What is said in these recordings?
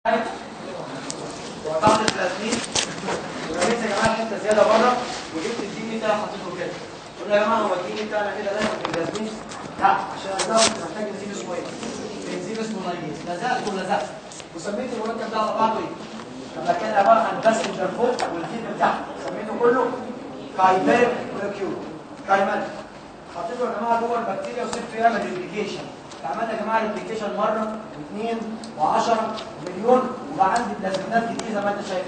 وقطعت البلازمين ورميت يا جماعه حته زياده بره وجبت الدي بتاعي حطيته كده. قلنا يا جماعه هو الدي بتاعنا كده دايما في البلازمين؟ لا، عشان ازود محتاج انزيم اسمه ايه؟ انزيم اسمه نايليز. لزقت ولزقت وسميت المركب ده على بعضه ايه؟ لما كان عباره عن باسنجر فوق والفيد بتاعته سميته كله كايميريك مولكيول. كايميريك حطيته يا جماعه جوه البكتيريا وسبته يعمل ريبليكيشن. عملنا يا جماعه ريبليكيشن مره واثنين و10 مليون وبقى عندي بلازمات كتير زي ما انت شايف.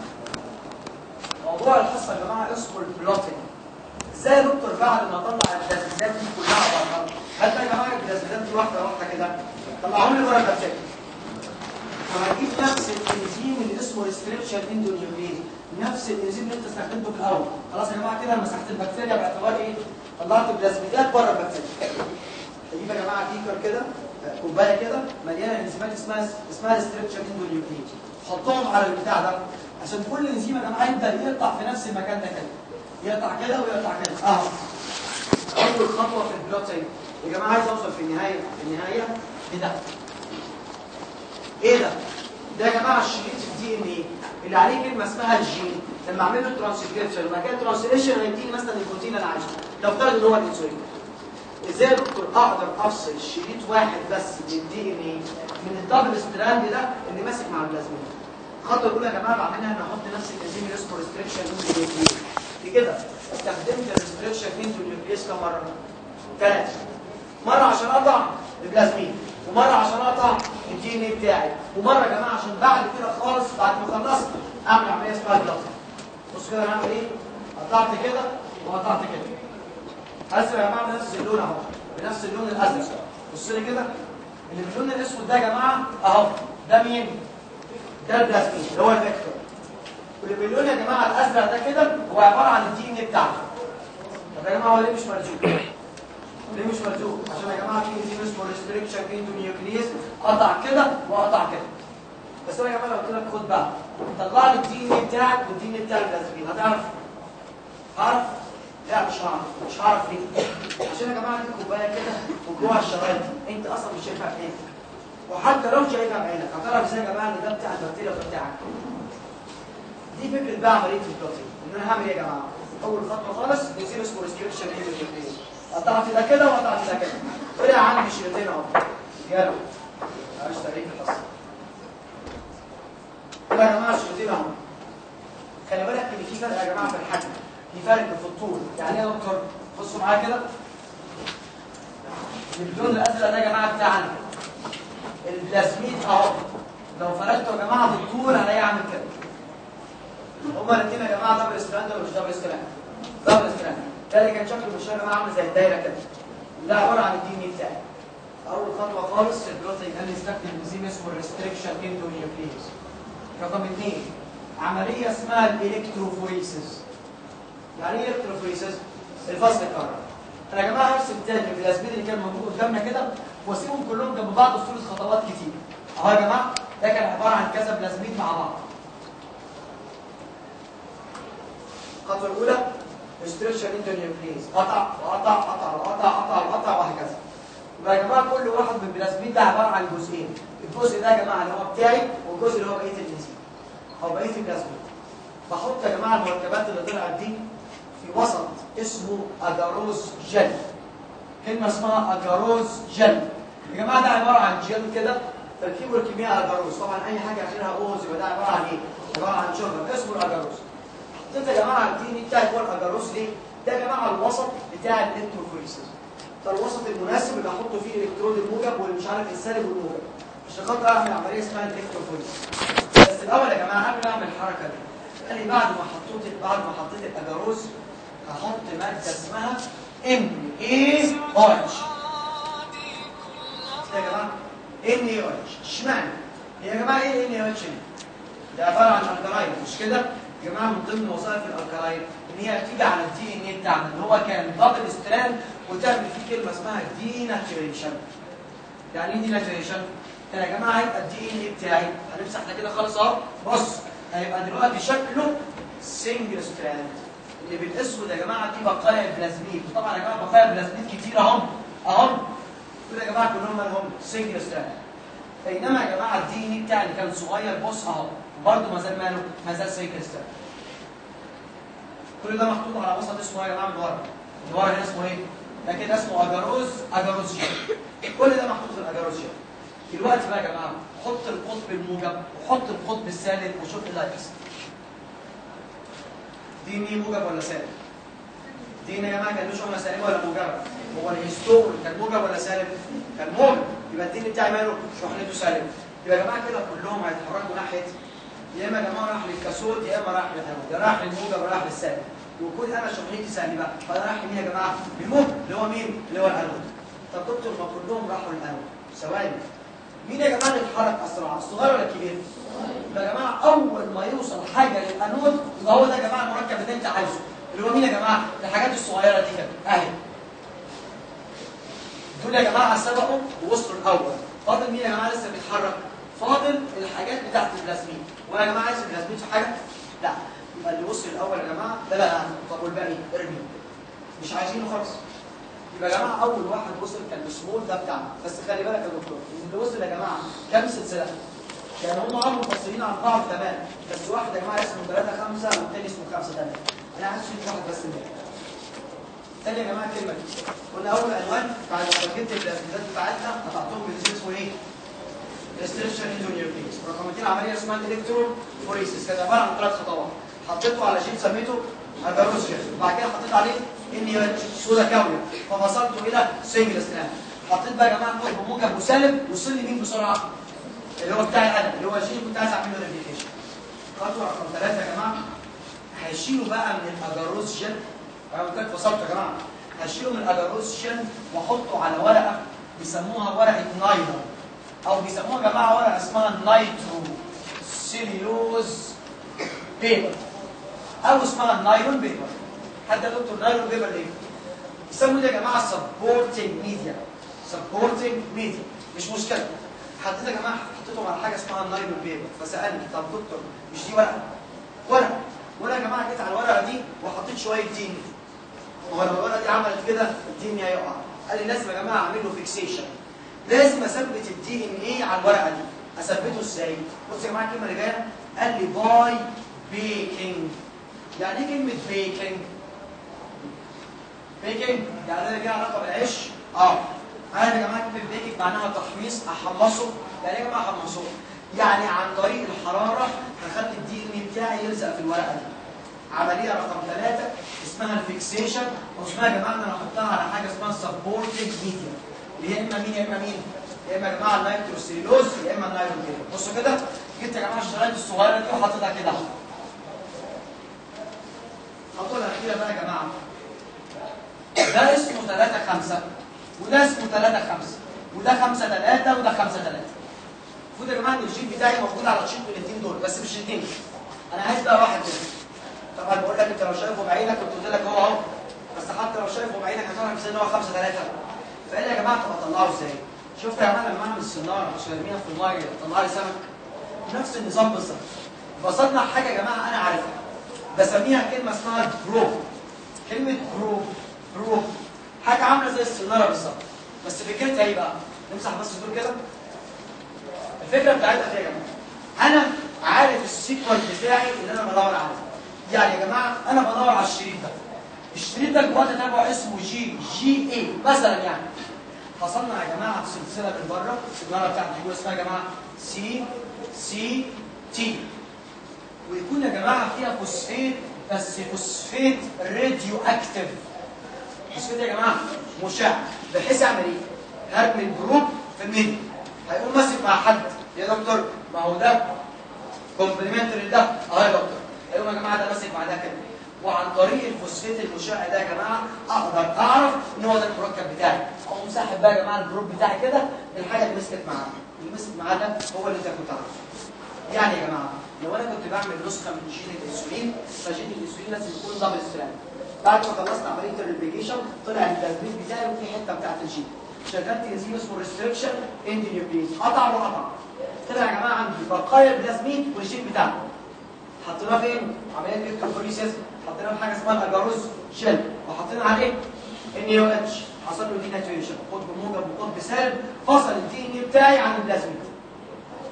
موضوع الحصه يا جماعه اسمه البلوتنج. ازاي يا دكتور بعد ما اطلع البلازمات دي كلها بره؟ هات يا جماعه البلازمات دي واحده واحده كده طلعهم لي بره البكتيريا. وهجيب نفس الانزيم اللي اسمه ريستريكشن اندونيوكليز، نفس الانزيم اللي انت استخدمته في الاول. خلاص يا جماعه كده مسحت البكتيريا باعتبار ايه؟ طلعت البلازمات بره البكتيريا. اجيب يا جماعه كيكر كده كوبايه كده مليانه انزيمات اسمها ريستريكشن اندونيوكليز، حطهم على البتاع ده عشان كل انزيم يا جماعه يبدا يقطع في نفس المكان ده كده، يقطع كده ويقطع كده. اول خطوه في البلوتنج يا جماعه عايز اوصل في النهايه لده. ايه ده؟ ده يا جماعه الشريط الدي ان ايه اللي عليه كلمه اسمها الجين. لما اعمل له ترانسكريبشن وبعد كده ترانسليشن هيديني مثلا البروتين اللي انا عايزه. لو افترض ان هو الانسولين، ازاي يا دكتور اقدر افصل شريط واحد بس من الدي ان ايه من الدبل ستراند ده اللي ماسك مع البلازمين؟ الخطوه الاولى يا جماعه بعملها ان احط نفس الانزيم اللي اسمه ريستريكشن اندونيوكليز. كده استخدمت الريستريكشن اندونيوكليز كم مره؟ 3 مره عشان اقطع البلازمين، ومره عشان اقطع الدي ان ايه بتاعي، ومره يا جماعه عشان بعد كده خالص بعد ما خلصت اعمل عمليه اسمها بلوتنج. بص كده انا هعمل ايه؟ قطعت كده وقطعت كده. ازرق يا جماعه بنفس اللون اهو، بنفس اللون الازرق. بص لي كده اللي باللون الاسود ده يا جماعه اهو، ده مين؟ ده البلازمين اللي هو الفيكتور. واللي باللون يا جماعه الازرق ده كده هو عباره عن الدي ان ايه بتاعته. طب يا جماعه هو ليه مش مرزوق؟ ليه مش مرزوق؟ عشان يا جماعه في انزيم اسمه ريستريكشن اندونيوكليز قطع كده وقطع كده. بس انا يا جماعه لو قلت لك خد بقى طلع لي الدي ان ايه بتاعك والدي ان ايه بتاع البلازمين، هتعرف؟ هعرف؟ لا مش هعرف ليه؟ عشان يا جماعه دي كوبايه كده وجوه الشرايط انت اصلا مش شايفها بعينك، وحتى لو شايفها بعينك هتعرف ازاي يا جماعه ان ده بتاع البكتيريا وده بتاعك. دي فكره بقى عمليه البلوتنج. ان انا هعمل ايه يا جماعه؟ اول خطوه خالص انزيم اسمه ريستريكشن اندونيوكليز، قطعت ده كده وقطعت ده كده، طلع عندي شريطين اهو. يلا معلش تاريخ الحصه. يا جماعه الشريطين اهو. خلي بالك ان في فرق يا جماعه في الحجم، في فرق في الطول. يعني ايه يا دكتور؟ بصوا معايا كده اللون الازرق ده يا جماعه بتاعنا البلازميد اهو. لو فرقته يا جماعه بالطول هلاقيه عامل كده. هما الاثنين يا جماعه دبل ستراند ولا مش دبل ستراند؟ دبل ستراند. ده اللي كان شكله مش يا جماعه عامل زي الدايره كده. ده عباره عن الدي ان اي بتاعي. اول خطوه خالص في البلوتنج انا استخدم انزيم اسمه الريستريكشن اندونيوكليز. رقم 2 عمليه اسمها الالكتروفوريسيس. يعني ايه الكتروفوريسيس؟ الفصل الكهربائي. انا يا جماعه هرسم تاني البلازميد اللي كان موجود قدامنا كده واسيبهم كلهم جنب بعض في صوره خطوات كتير. اهو يا جماعه ده كان عباره عن كذا بلازميد مع بعض. الخطوه الاولى ريستريكشن اندونيوكليز، قطع وقطع قطع وقطع قطع وقطع وهكذا. يبقى يا جماعه كل واحد من البلازميد ده عباره عن جزئين، الجزء ده يا جماعه اللي هو بتاعي والجزء اللي هو بقيه الانزيم او بقيه البلازميد. بحط يا جماعه المركبات اللي طلعت دي في وسط اسمه اجاروز جل. كلمه اسمها اجاروز جل. يا جماعه ده عباره عن جل كده تركيبه الكيميائي اجاروز. طبعا اي حاجه اخرها اوز يبقى ده عباره عن ايه؟ عباره عن شرب اسمه الاجاروز. حطيت يا جماعه الدي ان بتاعي جوه الاجاروز ليه؟ ده يا جماعه الوسط بتاع الالكتروفوريسيس. ده الوسط المناسب اللي احط فيه الالكترون الموجب واللي مش عارف السالب والموجب عشان خاطر اعمل عمليه اسمها الالكتروفوريسيس. بس الاول يا جماعه قبل ما اعمل الحركه دي قال لي بعد ما حطيت الاجاروز هحط ماده اسمها NaOH. يا جماعه NaOH اشمعنى؟ هي يا جماعه ايه NaOH دي؟ ده عباره عن الكلاين مش كده؟ يا جماعه من ضمن وظائف الالكلاين ان هي بتيجي على الدي ان ايه بتاعنا اللي هو كان دبل ستراند وتعمل فيه كلمه اسمها ديناتوريشن. يعني ايه ديناتوريشن؟ يا جماعه هيبقى الدي ان ايه بتاعي هنمسح ده كده خالص اهو. بص هيبقى دلوقتي شكله سنجل ستراند. اللي بالاسود يا جماعه دي بقايا البلازميد. طبعا يا جماعه بقايا البلازميد كتير اهم دول يا جماعه كلهم مالهم سنجل ستراند. بينما يا جماعه الدي ان اي بتاعي اللي كان صغير بص اهو برضه ما زال ماله؟ ما زال زي كريستال. كل ده محطوط على وسط اسمه ايه يا جماعه من ورا؟ اللي ورا هنا اسمه ايه؟ ده كده اسمه اجاروز جيل. كل ده محطوط في الاجاروز جيل. دلوقتي بقى يا جماعه حط القطب الموجب وحط القطب السالب وشوف ايه اللي هيحصل. دي ان اي موجب ولا سالب؟ دي ان اي يا جماعه كان له شحنه سالبه ولا موجبه؟ هو الهيستوري كان موجب ولا سالب؟ كان موجب، يبقى الدي ان بتاعي ماله؟ شحنته سالبه. يبقى يا جماعه كده كلهم هيتحركوا ناحيه يا اما يا جماعه راح للكاثود يا اما راح للانود، يا راح للموجب ولا راح للسالب. وكل انا شحنتي سالبه، فانا رايح لمين يا جماعه؟ للموجب اللي هو مين؟ اللي هو الانود. طب دكتور ما كلهم راحوا للانود، ثواني. مين يا جماعه اللي اتحرك اسرع؟ الصغير ولا الكبير؟ يبقى يا جماعه اول ما يوصل حاجه للانود يبقى هو ده يا جماعه المركب اللي انت عايزه، اللي هو مين يا جماعه؟ الحاجات الصغيره دي كده اهي. دول يا جماعه سبقوا ووصلوا الاول. فاضل مين يا جماعه لسه بيتحرك؟ فاضل الحاجات بتاعت البلازمين. وانا يا جماعه عايز البلازمين في حاجه؟ لا. يبقى اللي وصل الاول يا جماعه ده بقى طب والباقي ارمي. مش عايزينه خالص. يبقى يا جماعه اول واحد وصل كان السمول ده بتاعنا، بس خلي بالك يا دكتور اللي وصل يا جماعه كام سلسله؟ يعني هم منفصلين عن بعض تمام، بس واحد يا جماعه اسمه 3 5 والثاني اسمه 5 8. انا عايز اشوف واحد بس منهم. تاني يا جماعه الكلمه دي قلنا اول عنوان بعد ما جبت الاساسيات بتاعتنا قطعتهم بالجنس اسمه ايه؟ ريستريكشن اندونيوكليز. رقم 2 عمليه اسمها الكترون فوريسيس، كانت عباره عن 3 خطوات. حطيته على جين سميته اجاروز جين، وبعد كده حطيت عليه ان صودا كاويه ففصلته الى سنجل ستراند. حطيت بقى يا جماعه قطب موجب وسالب وصل لي مين بسرعه؟ اللي هو بتاعي انا اللي هو الجين كنت عايز اعمل له ريبليكيشن. خطوه رقم 3 يا جماعه هيشيلوا بقى من الاجاروز جين. انا قلت لك فصلت يا جماعه. هشيله من الاجاروز جين واحطه على ورقه بيسموها ورقه نايلون، او بيسموها يا جماعه ورقه اسمها نايترو سيليوز بيبر، او اسمها نايلون بيبر. حد يا دكتور نايلون بيبر ليه؟ بيسموا ده يا جماعه سبورتنج ميديا. سبورتنج ميديا مش مشكله. حطيت يا جماعه حطيتهم على حاجه اسمها نايلون بيبر، فسالني طب دكتور مش دي ورقه؟ ورقه. وانا يا جماعه جيت على الورقه دي وحطيت شويه دين. هو لو الورقه دي عملت كده الدين هيقع. قال لي لازم يا جماعه اعمل له فيكسيشن. لازم اثبت الدي ان ايه على الورقه دي. اثبته ازاي؟ بص يا جماعه الكلمه اللي جايه قال لي باي بيكنج. يعني ايه كلمه بيكنج؟ بيكنج يعني ده ليها علاقه بالعيش؟ عارف يا جماعه كلمه بيكنج معناها تحميص، احمصه. يعني ايه يا جماعه احمصه؟ يعني عن طريق الحراره هخلي الدي ان بتاعي يلزق في الورقه دي. عمليه رقم 3 اسمها الفيكسيشن، واسمها يا جماعه ان انا احطها على حاجه اسمها سبورتنج ميديا، اللي هي اما مين يا اما مين؟ يا اما يا جماعه النيتروسيلوز يا اما النايلون بيبر. بصوا كده جبت يا جماعه الشرايط الصغيره دي وحطيتها كده. الخطوه الاخيره بقى يا جماعه ده اسمه 3 5 وده اسمه 3 5 وده 5 3 وده 5 3. المفروض يا جماعه ان الجين بتاعي موجود على الشيت الاثنين دول، بس مش الاثنين. انا عايز بقى واحد منهم. طبعا بقول لك انت لو شايفه بعينك كنت قلت لك هو اهو، بس حتى لو شايفه بعينك هتعرف ان هو 5 3. فقال لي يا جماعه طب اطلعه ازاي؟ شفت يا جماعه لما اعمل السناره عشان ارميها في الميه اطلع لي سمك؟ نفس النظام بالظبط. بصنع حاجه يا جماعه انا عارفها بسميها كلمه اسمها برو. كلمه برو حاجه عامله زي السناره بالظبط، بس فكرتها ايه بقى؟ نمسح بس دول كده. الفكره بتاعتها ايه يا جماعه؟ انا عارف السيكونس بتاعي اللي انا بدور عليه. يعني يا جماعه انا بدور على الشريط ده. الشريط ده جواه تتابع اسمه جي اي مثلا. يعني هصنع يا جماعه سلسله من بره، السيجاره بتاعتي جوه اسمها يا جماعه سي تي، ويكون يا جماعه فيها فوسفيت، بس فوسفيت راديو اكتيف. فوسفيت يا جماعه مشع، بحيث اعمل ايه؟ هرمي الجروب في الميديا هيقوم ماسك مع حد يا دكتور ما هو ده كومبلمنتري ده يا دكتور، هيقوم يا جماعه ده ماسك مع ده كده. وعن طريق الفوسفيت المشع ده يا جماعه اقدر اعرف ان هو ده المركب بتاعي. اقوم ساحب بقى يا جماعه الجروب بتاعي كده الحاجه اللي مسكت معاه، اللي مسك معاه ده هو اللي انت كنت عارفه. يعني يا جماعه لو انا كنت بعمل نسخه من جين الانسولين، فجين الانسولين لازم يكون دبل ستراند. بعد ما خلصت عمليه الريبليكيشن طلع التثبيت بتاعي وفي حته بتاعت الجين. شغلت انزيم اسمه ريستريكشن اندونيوكليز، قطع وقطع. طلع يا جماعه عندي بقايا البلازميد والجين بتاعه. حطيناه فين؟ عمليه الكتروفوريسيس، حطيناه في حاجه اسمها الاجاروز جل، وحطينا عليه ان او اتش، حصل له دي ناتوريشن، قطب موجب وقطب سالب، فصل الدي ان بتاعي عن البلازميد.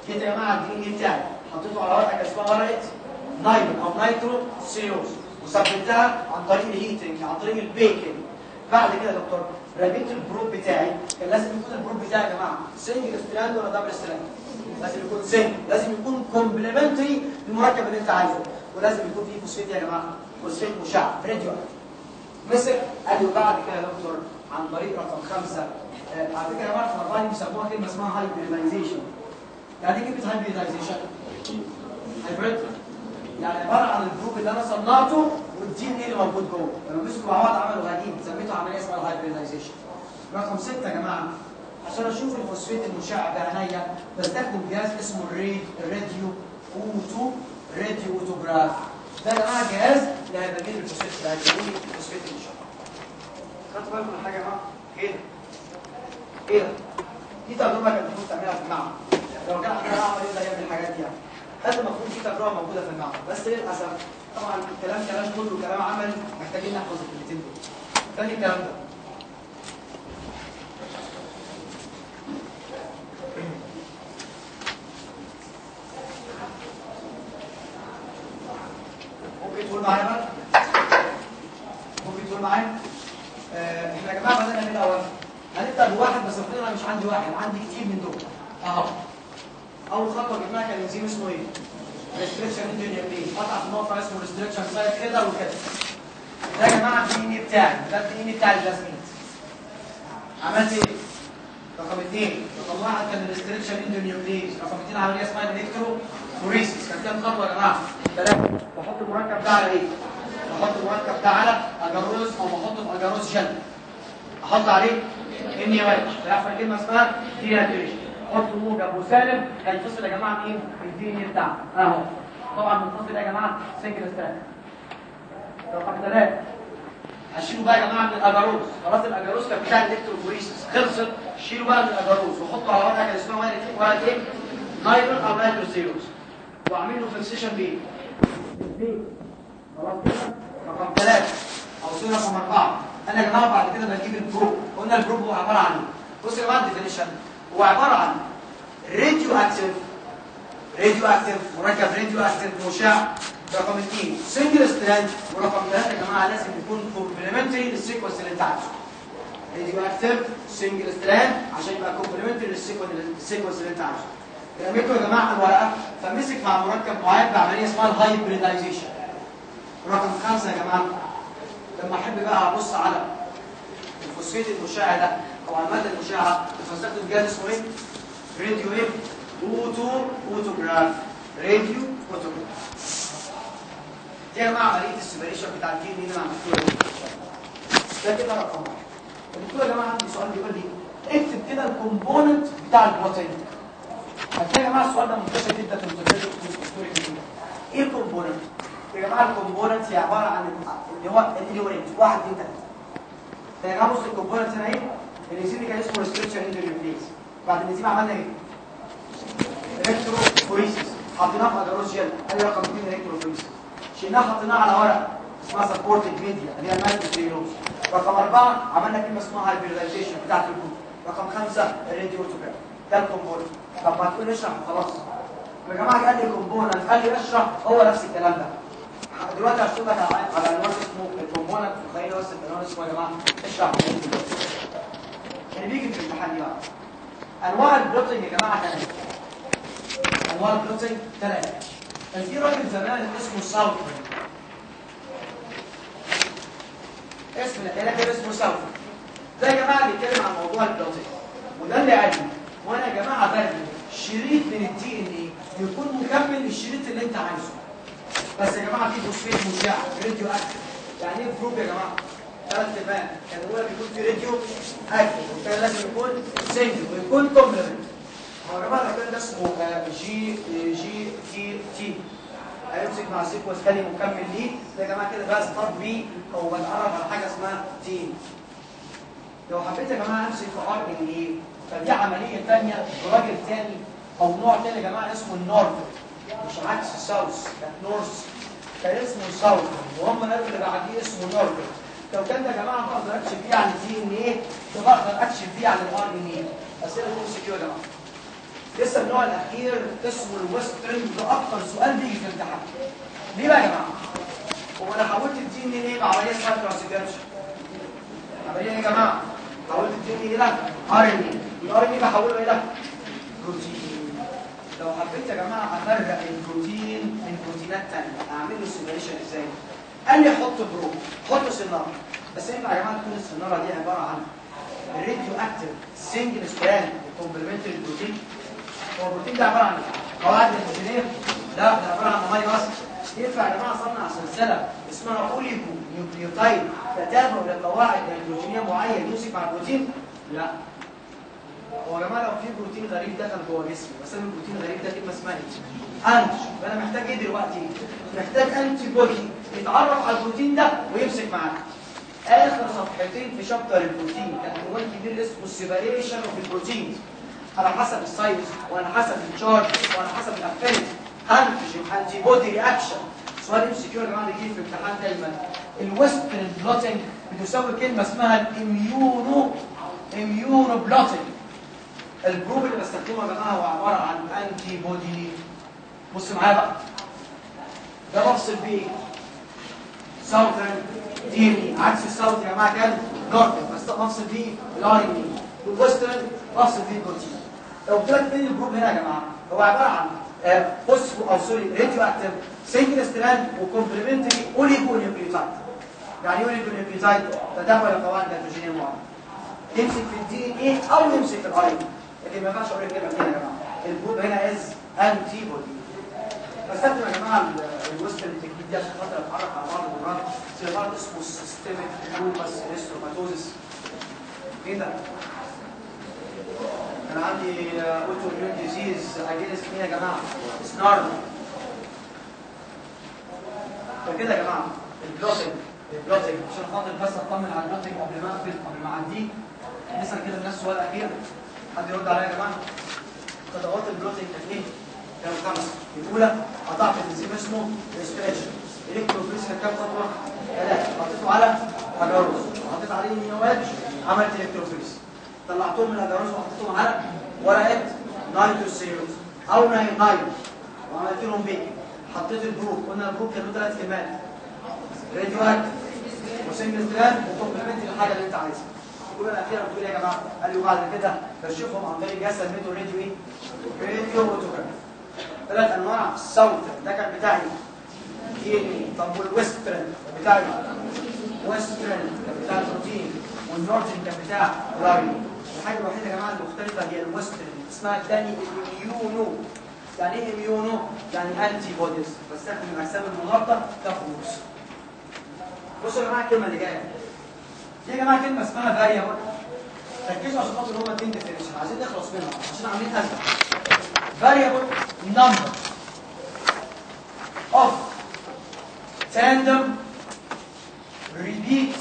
جيت يا جماعه الدي ان ايه بتاعي حطيته على ورقه كان اسمها ورقه نايلون او نايترو سيلوز وثبتها عن طريق الهيتنج عن طريق البيكنج. بعد كده يا دكتور رميت البروب بتاعي. كان لازم يكون البروب بتاعي يا جماعه سنجل ستراند ولا دبل ستراند؟ لازم يكون سنجل، لازم يكون كومبلمنتري للمركب اللي انت عايزه، ولازم يكون فيه فوسفيت يا جماعه، فوسفيت مشع راديو مسك. ادي وبعد كده يا دكتور عن طريق رقم 5 على فكره يا جماعه في الاربعه بيسموها كلمه اسمها هايبريدايزيشن. يعني ايه كلمه هايبريدايزيشن؟ هايبريد يعني عباره عن الجروب اللي انا صنعته والدي ان ايه اللي موجود جوه، لما مسكوا مع بعض عملوا غديد سميته عمليه اسمها الهايبريدايزيشن. رقم 6 يا جماعه عشان اشوف الفوسفيت المشع بعينيا بستخدم جهاز اسمه الراديو اوتو راديو اوتوجراف. ده يا جماعه جهاز اللي هيبقى لي الفوسفيت اللي هيجيب لي الفوسفيت المشع. خدتوا بالكم من حاجه يا جماعه؟ ايه ده؟ دي تجربه كانت المفروض تعملها في المعمل. لو كان عندنا معمل يقدر يعمل الحاجات دي يعني. هذا المفروض دي تجربه موجوده في المعمل، بس للاسف طبعا الكلام كله كلام عملي محتاجين نحفظ الكلمتين دول. تاني الكلام ده. ممكن تقول معايا بقى؟ ممكن تقول معايا؟ احنا يا جماعه بدأنا من الاول. هنبدأ بواحد بس المفروض انا مش عندي واحد، عندي كتير من دول. اهو. أول خطوة جبناها كان انزيم اسمه ايه؟ ريستريكشن انجينيرلي، قطع في موقع اسمه ريستريكشن سايت كده وكده. ده يا جماعة الدي ان ايه بتاعي، ده الدي ان ايه بتاع الجازمينز. عملت ايه؟ رقم 2، رقم 1 كان الريستريكشن انجينيرلي، رقم 2 عملية اسمها الالكتروفوريسيس، كان كام خطوة يا جماعة؟ 3. بحط المركب ده على ايه؟ بحط المركب ده على اجاروز او بحطه في اجاروز جل. احط عليه ان واي، بيحصل كلمة اسمها ديناتوريشن. حط موجب وسالب هيتصل يا جماعه مين؟ الدي ان بتاعنا اهو. طبعا منفصل يا جماعه سنجل ستراند. رقم 3 هشيله بقى يا جماعه من الاجاروز. خلاص الاجاروز كان بتاع الالكتروفوريسيس خلصت. شيله بقى من الاجاروز وحطه على ورقه كان اسمها ورقه ايه؟ نايلون او نايترو سيلوز واعمل له فيكسيشن بيه. خلاص كده. رقم 3 او سوري رقم 4 انا يا جماعه بعد كده بجيب البروب. قلنا البروب هو عباره عن ايه؟ بصوا يا جماعه الديفينيشن هو عباره عن راديو اكتيف مركب راديو اكتيف مشع. رقم 2 سنجل ستراند. ورقم 3 يا جماعه لازم يكون كومبلمنتري للسيكونس اللي انت عايزه. راديو اكتيف سنجل ستراند عشان يبقى كومبلمنتري للسيكونس اللي انت عايزه. رميته يا جماعه الورقه فمسك مع مركب معين بعمليه اسمها الهايبريدايزيشن. رقم 5 يا جماعه لما احب بقى ابص على الفوسفيت المشع ده او على الماده المشعه بستخدم جهاز اسمه ايه؟ راديو ايه؟ اوتوجراف. راديو اوتوجراف. دي يا جماعه عمليه السيبريشن بتاع الدي ان اللي انا عملته ده كده رقم 1. الدكتور يا جماعه عندي سؤال بيقول لي اكتب كده الكومبوننت بتاع البروتين. هتلاقي يا جماعه السؤال ده منتشر جدا في المذاكره الدكتوري كتير. ايه الكومبوننت؟ يا جماعه الكومبوننت هي عباره عن اللي هو الاليمنت 1 2 3. فيا جماعه بص الكومبوننت هنا ايه؟ الانزيم اللي كان اسمه ريستريكشن انجينيرلي. بعد الانزيم عملنا ايه؟ الكتروفوريسيس حطيناه في اجاروز جل. ادي رقم 2 الكتروفوريسيس. شلناه حطيناه على ورقه اسمها سبورتد ميديا اللي هي المايكروسيلوز. رقم 4 عملنا كلمه اسمها هايبريدايزيشن بتاعت الجروب. رقم 5 الراديو اوتوجراف. ده الكومبوننت. طب ما تقول اشرح وخلاص. يا جماعه قال لي كومبوننت قال لي اشرح هو نفس الكلام ده. دلوقتي هشوف لك على عنوان اسمه الكومبوننت. خلينا بس العنوان اسمه يا جماعه اشرح اللي بيجي في الامتحان دي بقى. انواع البروتين يا جماعه ثلاثه. انواع البروتين ثلاثه. كان في راجل زمان اسمه ساوثر. اسم العيله كده اسمه ساوثر. ده يا جماعه بيتكلم عن موضوع البروتين وده اللي علمي. وانا يا جماعه بدي شريط من الدي ان ايه يكون مكمل للشريط اللي انت عايزه. بس يا جماعه في فوسفيت مشع راديو اكتف. يعني ايه جروب يا جماعه؟ 3 تبان. كان الاولى بيكون في راديو اكتف والثاني لازم يكون سنجل ويكون كومبلمنت. هو يا جماعه الراجل ده اسمه جي تي هيمسك مع سيكونس ثاني مكمل ليه. ده يا جماعه كده بقى تطبيق او بتعرف على حاجه اسمها تيم. لو حبيت يا جماعه امسك في ار ان ايه فدي عمليه ثانيه براجل ثاني او نوع ثاني يا جماعه اسمه النورث. مش عكس الساوث، كان نورث كان اسمه ساوث وهم قالوا اللي بعديه اسمه نورث. لو كان ده يا جماعه بقدر اكشف فيه عن الدي ان ايه بقدر اكشف فيه عن الار ان ايه. اسئله ام سي كيو يا جماعه. لسه النوع الاخير اسمه الويسترن، ده اكتر سؤال بيجي في الامتحان. ليه بقى يا جماعه؟ هو انا حولت الدي ان ايه بعمليه اسمها ترانسكريبشن. عمليه ايه يا جماعه؟ حولت الدي ان ايه الى ار ان اي، والار ان اي بحوله الى بروتين. لو حبيت يا جماعه افرق البروتين من بروتينات ثانيه اعمل له سيميوليشن ازاي؟ قال لي حط برو، حط سناره، بس ينفع يا جماعه تكون السناره دي عباره عن الراديو اكتيف سنجل ستراند كومبلمنتري بروتين؟ هو البروتين ده عباره عن قواعد نيوترينيه؟ لا، ده عباره عن امينو اسيد. ينفع يا جماعه اصنع سلسله اسمها اوليجو نيوكليوتايد تتابع لقواعد نيوترينيه معين يمسك مع البروتين؟ لا. هو يا جماعه لو في بروتين غريب دخل جوه جسمي، بس انا البروتين الغريب ده كلمه اسمها ايه؟ انتي. فانا محتاج ايه دلوقتي؟ محتاج انتي بودي يتعرف على البروتين ده ويمسك معاه. اخر صفحتين في شابتر البروتين كان عنوان كبير اسمه السيباريشن اوف البروتين على حسب السايز وعلى حسب التشارج وعلى حسب الافينيتي. انتيجين انتي بودي رياكشن. سؤال ام سي كيو يا جماعه بيجي في الامتحان دايما. الويسترن بلوتنج بتساوي كلمه اسمها الاميونو بلوتنج. الجروب اللي بستخدمه يا جماعه هو عباره عن انتي بودي. بص معايا بقى، ده بفصل بيه ساوثرن دي ان اي، عكس الساوث يا جماعه كان نورثرن، بس بفصل بيه الار ان اي، والويسترن بفصل بيه البروتين. لو قلت لك فين الجروب هنا يا جماعه؟ هو عباره عن فوسفو او سوري راديو اكتيف سنجل ستراند وكومبلمنتري اوليجو نيوكليوتايد. يعني ايه اوليجو نيوكليوتايد؟ تتابع لقواعد نيتروجينيه معينه. يمسك في الدي ان ايه او يمسك في الاي ان اي، لكن ما ينفعش اقول الكلمه دي يا جماعه. الجروب هنا از انتي بودي. بستخدم يا جماعه الويسترن تكنيك دي عشان خاطر اتعرف على بعض الامراض، زي مرض اسمه سيستميك لوبس اريثروماتوزس. ايه ده؟ انا عندي اوتو اميون ديزيز اجينست مين يا جماعه؟ سنارل. فكده يا جماعه البلوتنج عشان خاطر بس اطمن على البلوتنج قبل ما اقفل قبل ما اعديه. نسال كده الناس سؤال اخير، حد يرد عليا يا جماعه؟ خطوات البلوتنج كانت ايه؟ كانوا 5. الاولى قطعت الانزيم اسمه ريستريشن. الكتروفيلز كانت كام خطوه؟ 3. حطيته على اجاروز وحطيت عليه نواه، عملت الكتروفيلز. طلعتهم من الاجاروز وحطيتهم على ورقه نايتروسيلوز او نايل وعملت لهم بيك. حطيت الجروب، قلنا الجروب كان له 3 كلمات: راديو اكتيف وسنجل ستراند وكومبلمنتري للحاجه اللي انت عايزها. الجمله الاخيره بتقول ايه يا جماعه؟ قال لي وبعد كده بشوفهم عن طريق جهاز سميته راديو ايه؟ راديو اوتوجراف. 3 انواع. الساوثرن ده كان بتاعي دي ان اي. طب والويسترن بتاعي ويسترن كان بتاع البروتين، والنورثرن كان بتاع الاري. الحاجه الوحيده يا جماعه المختلفه هي الويسترن، اسمها الثاني الاميونو. يعني ايه اميونو؟ يعني انتي بوديز. بستخدم الاجسام المضاده كفلوس. بصوا يا جماعه الكلمه اللي جايه دي يا جماعه كلمه اسمها فاريبل. ركزوا عشان خاطر هما 2 ديفينيشن عايزين نخلص منها عشان عاملين ازمه. variable number of tandem repeat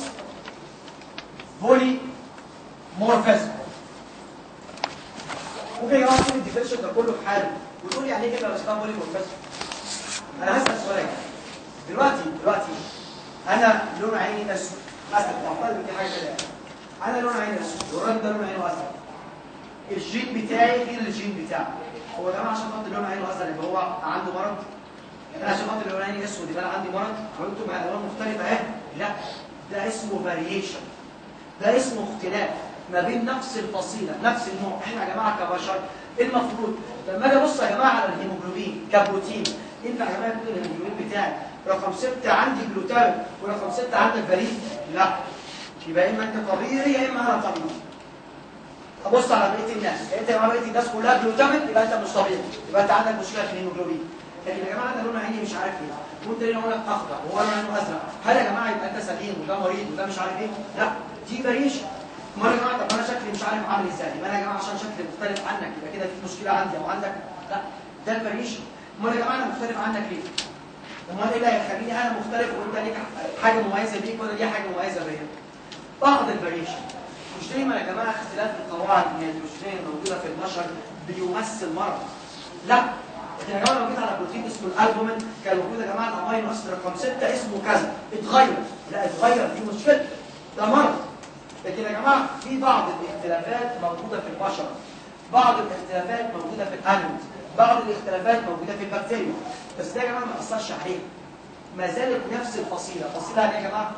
polymorphism. ممكن يا جماعه تكتب الديفينيشن ده كله في حاله وتقول لي يعني ايه كده اسمها بوليمورفيزم؟ انا هسال سؤال دلوقتي انا لون عيني اسود مثلا، نفترض دي حاجه كده يعني. انا لون عيني اسود والراجل ده لون عينه ازرق. الجين بتاعي غير الجين بتاعه. هو ده عشان خاطر لون عينه ازرق يبقى هو عنده مرض؟ انا عشان خاطر لون عيني اسود يبقى انا عندي مرض؟ وانتم مع الوان مختلفه اهي؟ لا، ده اسمه فاريشن. ده اسمه اختلاف ما بين نفس الفصيله نفس النوع. احنا يا جماعه كبشر المفروض لما اجي ابص يا جماعه على الهيموجلوبين كبروتين، ينفع يا جماعه يكون الهيموجلوبين بتاعي رقم 6 عندي جلوتامين ورقم 6 عندك فريد؟ لا، يبقى اما انت طبيعي يا اما انا طبيعي. ابص على بقيه الناس، انت يا جماعه بقيه الناس كلها جلوتامين يبقى انت مش طبيعي، يبقى انت عندك مشكله في الهيموجلوبين. لكن يا جماعه انا لون عيني مش عارف ايه، وانت ليه لونك اخضر وهو لون عينه ازرق، هل يا جماعه يبقى انت سليم وده مريض وده مش عارف ايه؟ لا، دي فاريشن. امال يا جماعه طب انا شكلي مش عارف عامل ازاي، يبقى انا يا جماعه عشان شكلي مختلف عنك يبقى كده في مشكله عندي او عندك؟ لا، ده الفاريشن. امال يا جماعه انا مختلف عنك ليه؟ امال ايه اللي هيخليني انا مختلف وانت ليك حاجه مميزه بيك وانا ليا حاجه مميزه بيا؟ بعض الفاريشن. مش دايما يا جماعه اختلاف القواعد النيوتريشنيه الموجوده في البشر بيمثل مرض. لا، لكن يا جماعه لو جيت على بروتين اسمه الالبومين كان موجود يا جماعه الامينو اسيد رقم 6 اسمه كذا، اتغير. لا، اتغير دي مشكله، ده مرض. لكن يا جماعه في بعض الاختلافات موجوده في البشر بعض الاختلافات موجوده في الانيمالز، بعض الاختلافات موجوده في البكتيريا، بس ده يا جماعه ما اثرش عليها. ما زالت نفس الفصيله، فصيله يعني ايه يا جماعه؟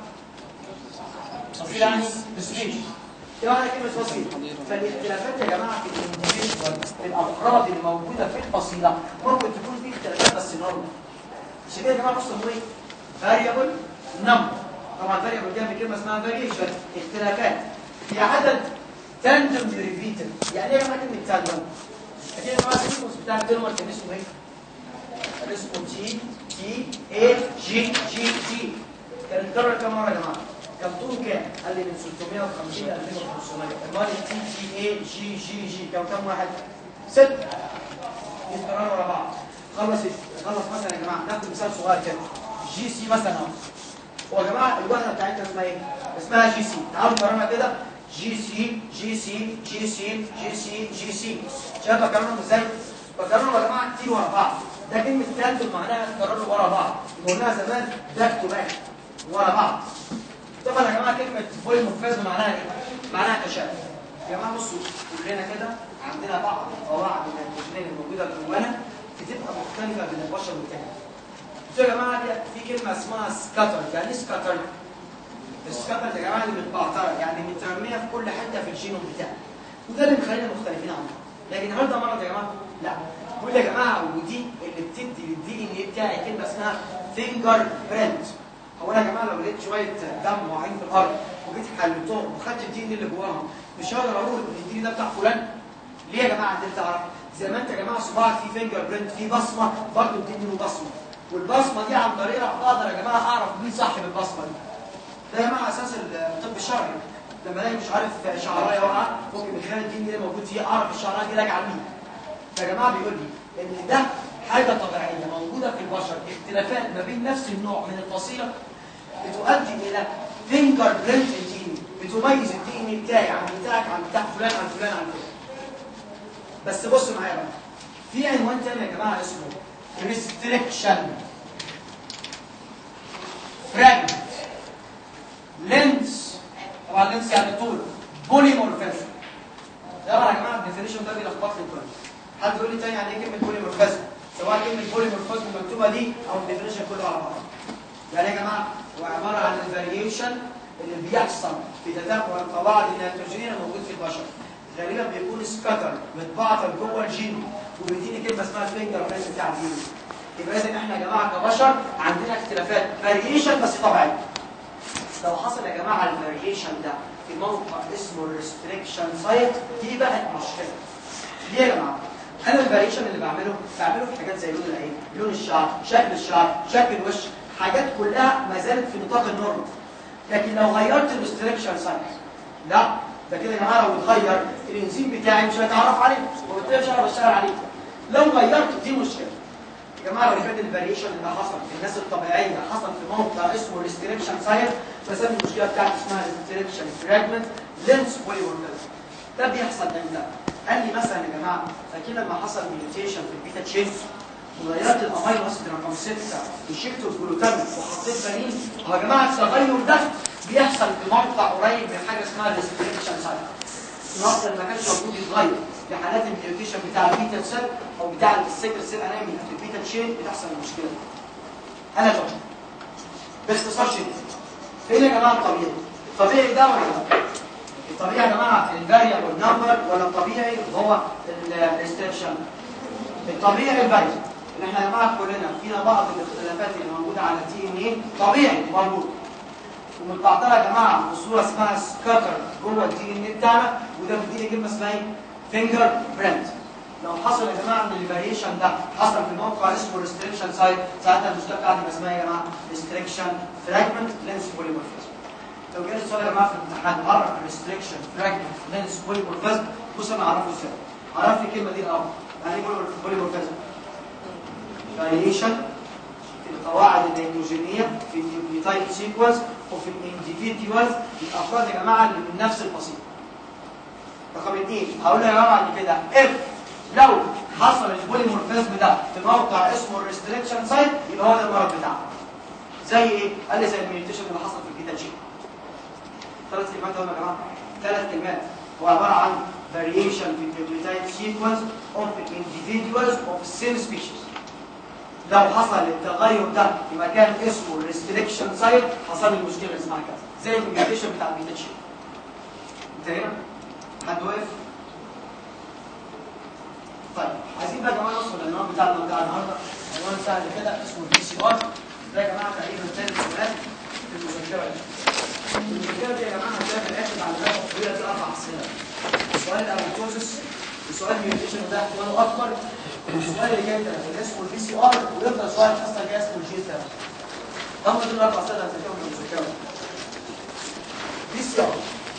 فصيله يعني سبيشيز. ايه معنى كلمه فصيله؟ فالاختلافات يا جماعه في الانديفيدوال، في الافراد الموجوده في الفصيله ممكن تكون في اختلافات بس نورمال. عشان كده يا جماعه بصوا اسمه ايه؟ فاريبل نمبر. طبعا فاريبل جايه من كلمه اسمها فاريشن، اختلافات في عدد تاندم ريبيتد. يعني ايه يا جماعه كلمه تاندم؟ اكيد يا جماعه الاسم بتاع الترمر كان اسمه ايه؟ كان اسمه تي تي اي جي جي تي. كان اتكرر كم مره يا جماعه؟ كان طوله كام؟ قال لي من 650 ل 2500. امال التي تي اي جي جي جي كم واحد؟ 6. يتكرروا ورا بعض. خلص مثلا يا جماعه ناخد مثال صغير كده. جي سي مثلا اهو. هو يا جماعه الوحده بتاعتنا اسمها ايه؟ اسمها جي سي. تعالوا نكررها كده. جي سي جي سي جي سي جي سي جي سي. شايف بكررهم ازاي؟ بكررهم يا جماعه كتير ورا بعض. ده كلمه تاندم معناها تكرروا ورا بعض. قلناها زمان باك تو باك ورا بعض. طبعا يا جماعه كلمه بوليمورفيزم معناها ايه؟ معناها تشابه. يا جماعه بصوا كلنا كده عندنا بعض القواعد النيتروجينيه الموجوده جوانا بتبقى مختلفه بين البشر والتاني. يا جماعه في كلمه اسمها سكاتر. يعني ايه سكاتر؟ السكاتر يا جماعه اللي متبعتره، يعني مترميه في كل حته في الجينوم بتاعنا. وده اللي مخلينا مختلفين عنهم. لكن هل ده مرض يا جماعه؟ لا. بقول يا جماعه ودي اللي بتدي للدي ان ايه بتاعي كلمه اسمها فينجر برنت. هو انا يا جماعه لو لقيت شويه دم واقعين في الارض وجيت حللتهم وخدت الدي ان اللي جواهم مش هقدر اقول ان الدي ان ده بتاع فلان؟ ليه يا جماعه؟ عندنا تعرف زي ما انت يا جماعه صباعك فيه فينجر برنت، فيه بصمه، برضه الدي ان له بصمه. والبصمه دي عن طريقها اقدر يا جماعه اعرف مين صاحب البصمه دي. ده يا جماعه اساس الطب الشرعي. لما الاقي مش عارف شعرايه واقعه ممكن من خلال الدي ان اللي موجود فيه اعرف الشعرايه دي راجعه لمين. فيا جماعه بيقول لي ان ده حاجه طبيعيه موجوده في البشر، اختلافات ما بين نفس النوع من الفصيله بتؤدي الى فينجر برنت الدي ان، بتميز الدي ان بتاعي عن بتاعك عن بتاع فلان عن فلان عن فلان. بس بصوا معايا بقى. في عنوان تاني يا جماعه اسمه ريستريكشن فراجمنت لينس. طبعا لينس يعني طول. بوليمورفيزم. ده بقى يا جماعه الديفينيشن ده بيلخبط لي الكل. حد يقول لي تاني يعني ايه كلمه بوليمورفيزم؟ سواء كلمه بوليمورفيزم المكتوبه دي او الديفينيشن كله على بعض. يعني يا جماعه هو عباره عن الفاريشن اللي بيحصل في تتابع القواعد النيتروجينيه الموجود في البشر. غالبا بيكون سكاتر متبعتر جوه الجين وبيديني كلمه اسمها الفينجر برنت بتاع الجين. يبقى اذا احنا يا جماعه كبشر عندنا اختلافات فاريشن بس طبيعيه. لو حصل يا جماعه الفاريشن ده في موقع اسمه الريستريكشن سايت دي بقت مشكله. ليه يا جماعه؟ انا الفاريشن اللي بعمله في حاجات زي لون العين، لون الشعر، شكل الشعر، شكل الوش، حاجات كلها ما زالت في نطاق النورمال. لكن لو غيرت الريستريكشن سايت لا، ده كده يا جماعه لو اتغير الانزيم بتاعي مش هيتعرف عليه وبالتالي مش هعرف اشتغل عليه. لو غيرت دي مشكله. يا جماعه لو كان الفاريشن اللي حصل في الناس الطبيعيه حصل في موقع اسمه ريستريكشن سايت فسمي المشكله بتاعتي اسمها ريستريكشن فراجمنت لينس بوليمورفيزم. ده بيحصل امتى؟ قال لي مثلا يا جماعه فاكرين لما حصل ميوتيشن في البيتا تشين وغيرت الامينو اسيد رقم 6 وشلت الجلوتامين وحطيت فانين. يا جماعه التغير ده بيحصل في موقع قريب من حاجه اسمها ريستريكشن سايت. الموقع اللي ما كانش موجود يتغير. في حالات الميوتيشن بتاع البيتا سيل او بتاع السيكل سيل انامي في البيتا تشين بتحصل المشكله دي. انا جوه باختصار شديد فين يا جماعه الطبيعي؟ الطبيعي ده ولا لا؟ الطبيعي يا جماعه الفاريبل نمبر ولا الطبيعي هو الريستريكشن؟ الطبيعي الفاريبل. ان احنا يا جماعه كلنا فينا بعض الاختلافات اللي موجوده على الدي ان ايه طبيعي موجود. ومتبعتره يا جماعه بصوره اسمها سكاتر جوه الدي ان ايه بتاعنا وده بيديني كلمه اسمها ايه؟ فينجر برنت. لو حصل يا جماعه ان الفاريشن ده حصل في موقع اسمه ريستريكشن سايت ساعتها المشكله بتاعتي اسمها يا جماعه ريستريكشن فراجمنت لينس بوليمورفيزم. لو جالي السؤال يا جماعه في الامتحان عرف ريستريكشن فراجمنت لينس بوليمورفيزم بص انا اعرفه ازاي؟ عرف لي الكلمه دي الاول. يعني ايه بوليمورفيزم؟ فاريشن في القواعد النيتروجينيه في النيوكليوتايد سيكونس وفي الانديفيديوالز الافراد يا جماعه اللي من نفس الفصيله. رقم 2 هقول يا جماعه بعد كده اف لو حصل البوليمورفيزم ده في موقع اسمه الريستريكشن سايت يبقى هو ده المرض بتاعه. زي ايه؟ قال لي زي الميوتيشن اللي حصل في البيتا جين. 3 كلمات اهو يا جماعه 3 كلمات. هو عباره عن variation في النيوكليوتايد sequence of individuals of the same species. لو حصل التغير ده في مكان اسمه restriction site حصل لي مشكله اسمها كذا، زي الميوتيشن بتاع البيتشن. انتهينا؟ حد واقف؟ طيب عايزين بقى يا جماعه نوصل للعنوان بتاعنا بتاع النهارده، عنوان سهل كده اسمه PCR. ده يا جماعه تقريبا ثالث سؤال في المذكره دي. المذكره دي يا جماعه هتلاقي في الاخر بعد ما الطويله دي 4 اسئله. السؤال الابوتوزس، السؤال الميوتيشن وده احتماله اكبر، السؤال اللي جاي ده اللي اسمه PCR، ويفضل سؤال اصلا جاي اسمه الجي تايم. هم دول 4 اسئله هتلاقيهم في المذكره. PCR.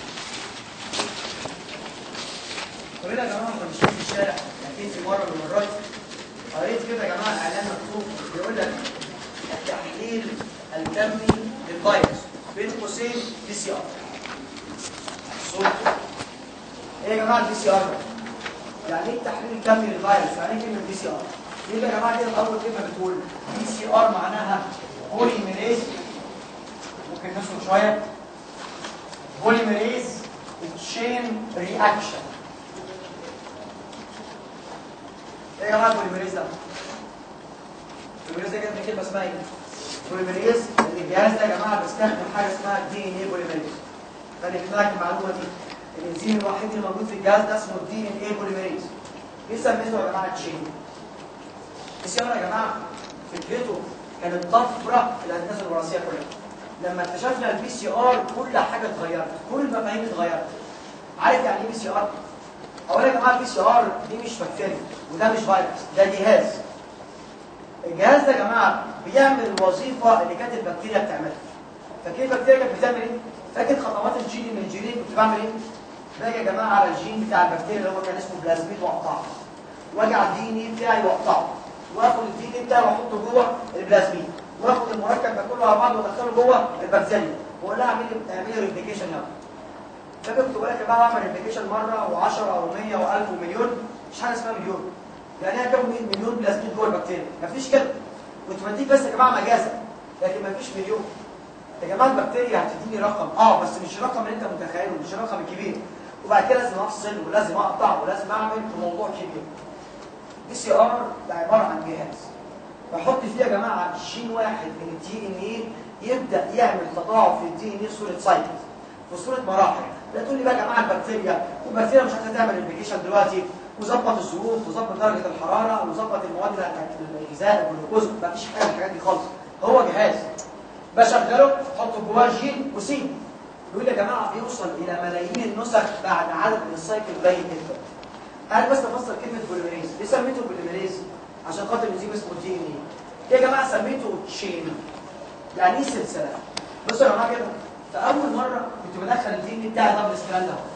كلنا يا جماعه كنا ماشيين في الشارع اكيد في مره من المرات قريت كده يا جماعه اعلان مكتوب بيقول لك التحليل الكمي للفيروس بين قوسين PCR. صوت ايه يا جماعه الPCR ده؟ يعني ايه التحليل الكمي للفيروس؟ يعني ايه كلمه PCR؟ يبقى يا جماعه كده اول كلمه بتقول PCR معناها بوليميريز، ممكن نسكت شويه، بوليميريز تشين رياكشن. ايه يا جماعه البوليميريز ده؟ البوليميريز ده جت من كلمه اسمها ايه؟ بوليميريز، الجهاز ده يا جماعه بيستخدم حاجه اسمها DNA بوليميريز. خلي في بالك المعلومه دي، الانزيم الوحيد اللي موجود في الجهاز ده اسمه DNA بوليميريز. ايه سميته يا جماعه تشين؟ السيارة يا جماعه فكرته كانت طفره في الهندسه الوراثيه كلها. لما اكتشفنا الPCR كل حاجه اتغيرت، كل المفاهيم اتغيرت. عارف يعني ايه PCR؟ اقول لك يا جماعه الPCR دي مش بكتيريا وده مش فيروس، ده جهاز. الجهاز ده يا جماعه بيعمل الوظيفه اللي كانت البكتيريا بتعملها. فاكر البكتيريا كانت بتعمل ايه؟ فاكر خطوات الجين من الجينين كنت بعمل ايه؟ باجي يا جماعه على الجين بتاع البكتيريا اللي هو كان اسمه بلازميد واقطعه. واجي على الDNA بتاعي واقطعه. واخد الDNA بتاعي واحطه جوه البلازميد. واخد المركب ده كله على بعضه وادخله جوه البكتيريا. واقول لها اعملي ريبليكيشن يلا. فاكر كنت بقول لك يا جماعه اعمل ريبليكيشن مره و10 او 100 و1000 ومليون، مش حاجه اسمها مليون. يعني ايه كام مليون بلازميد جوه البكتيريا؟ مفيش كده. كنت بديك بس يا جماعه مجازا، لكن مفيش مليون. يا جماعه البكتيريا هتديني رقم بس مش الرقم اللي انت متخيله، مش الرقم الكبير. وبعد كده لازم افصل ولازم اقطع ولازم اعمل في موضوع كبير. PCR ده عباره عن جهاز بحط فيه يا جماعه جين واحد من الDNA يبدا يعمل تضاعف في الDNA صوره سايكل في صوره مراحل. لا تقول لي بقى يا جماعه البكتيريا مش عايزه تعمل ريبليكيشن دلوقتي وظبط الظروف وظبط درجه الحراره وظبط المواد الغذاء والجلوكوز، مفيش حاجه من الحاجات دي خالص. هو جهاز بشغله احط جواه جين وسيب. يقول يا جماعه بيوصل الى ملايين النسخ بعد عدد من السايكل قليل جدا. انا بس افسر كلمه بوليميريز. ليه سميته بوليميريز؟ عشان خاطر الانزيم اسمه DNA. يا جماعه سميته تشين. يعني ايه سلسله؟ بصوا يا جماعه كده، فاول مره كنت بدخل الDNA بتاعي دبل ستراند اهو.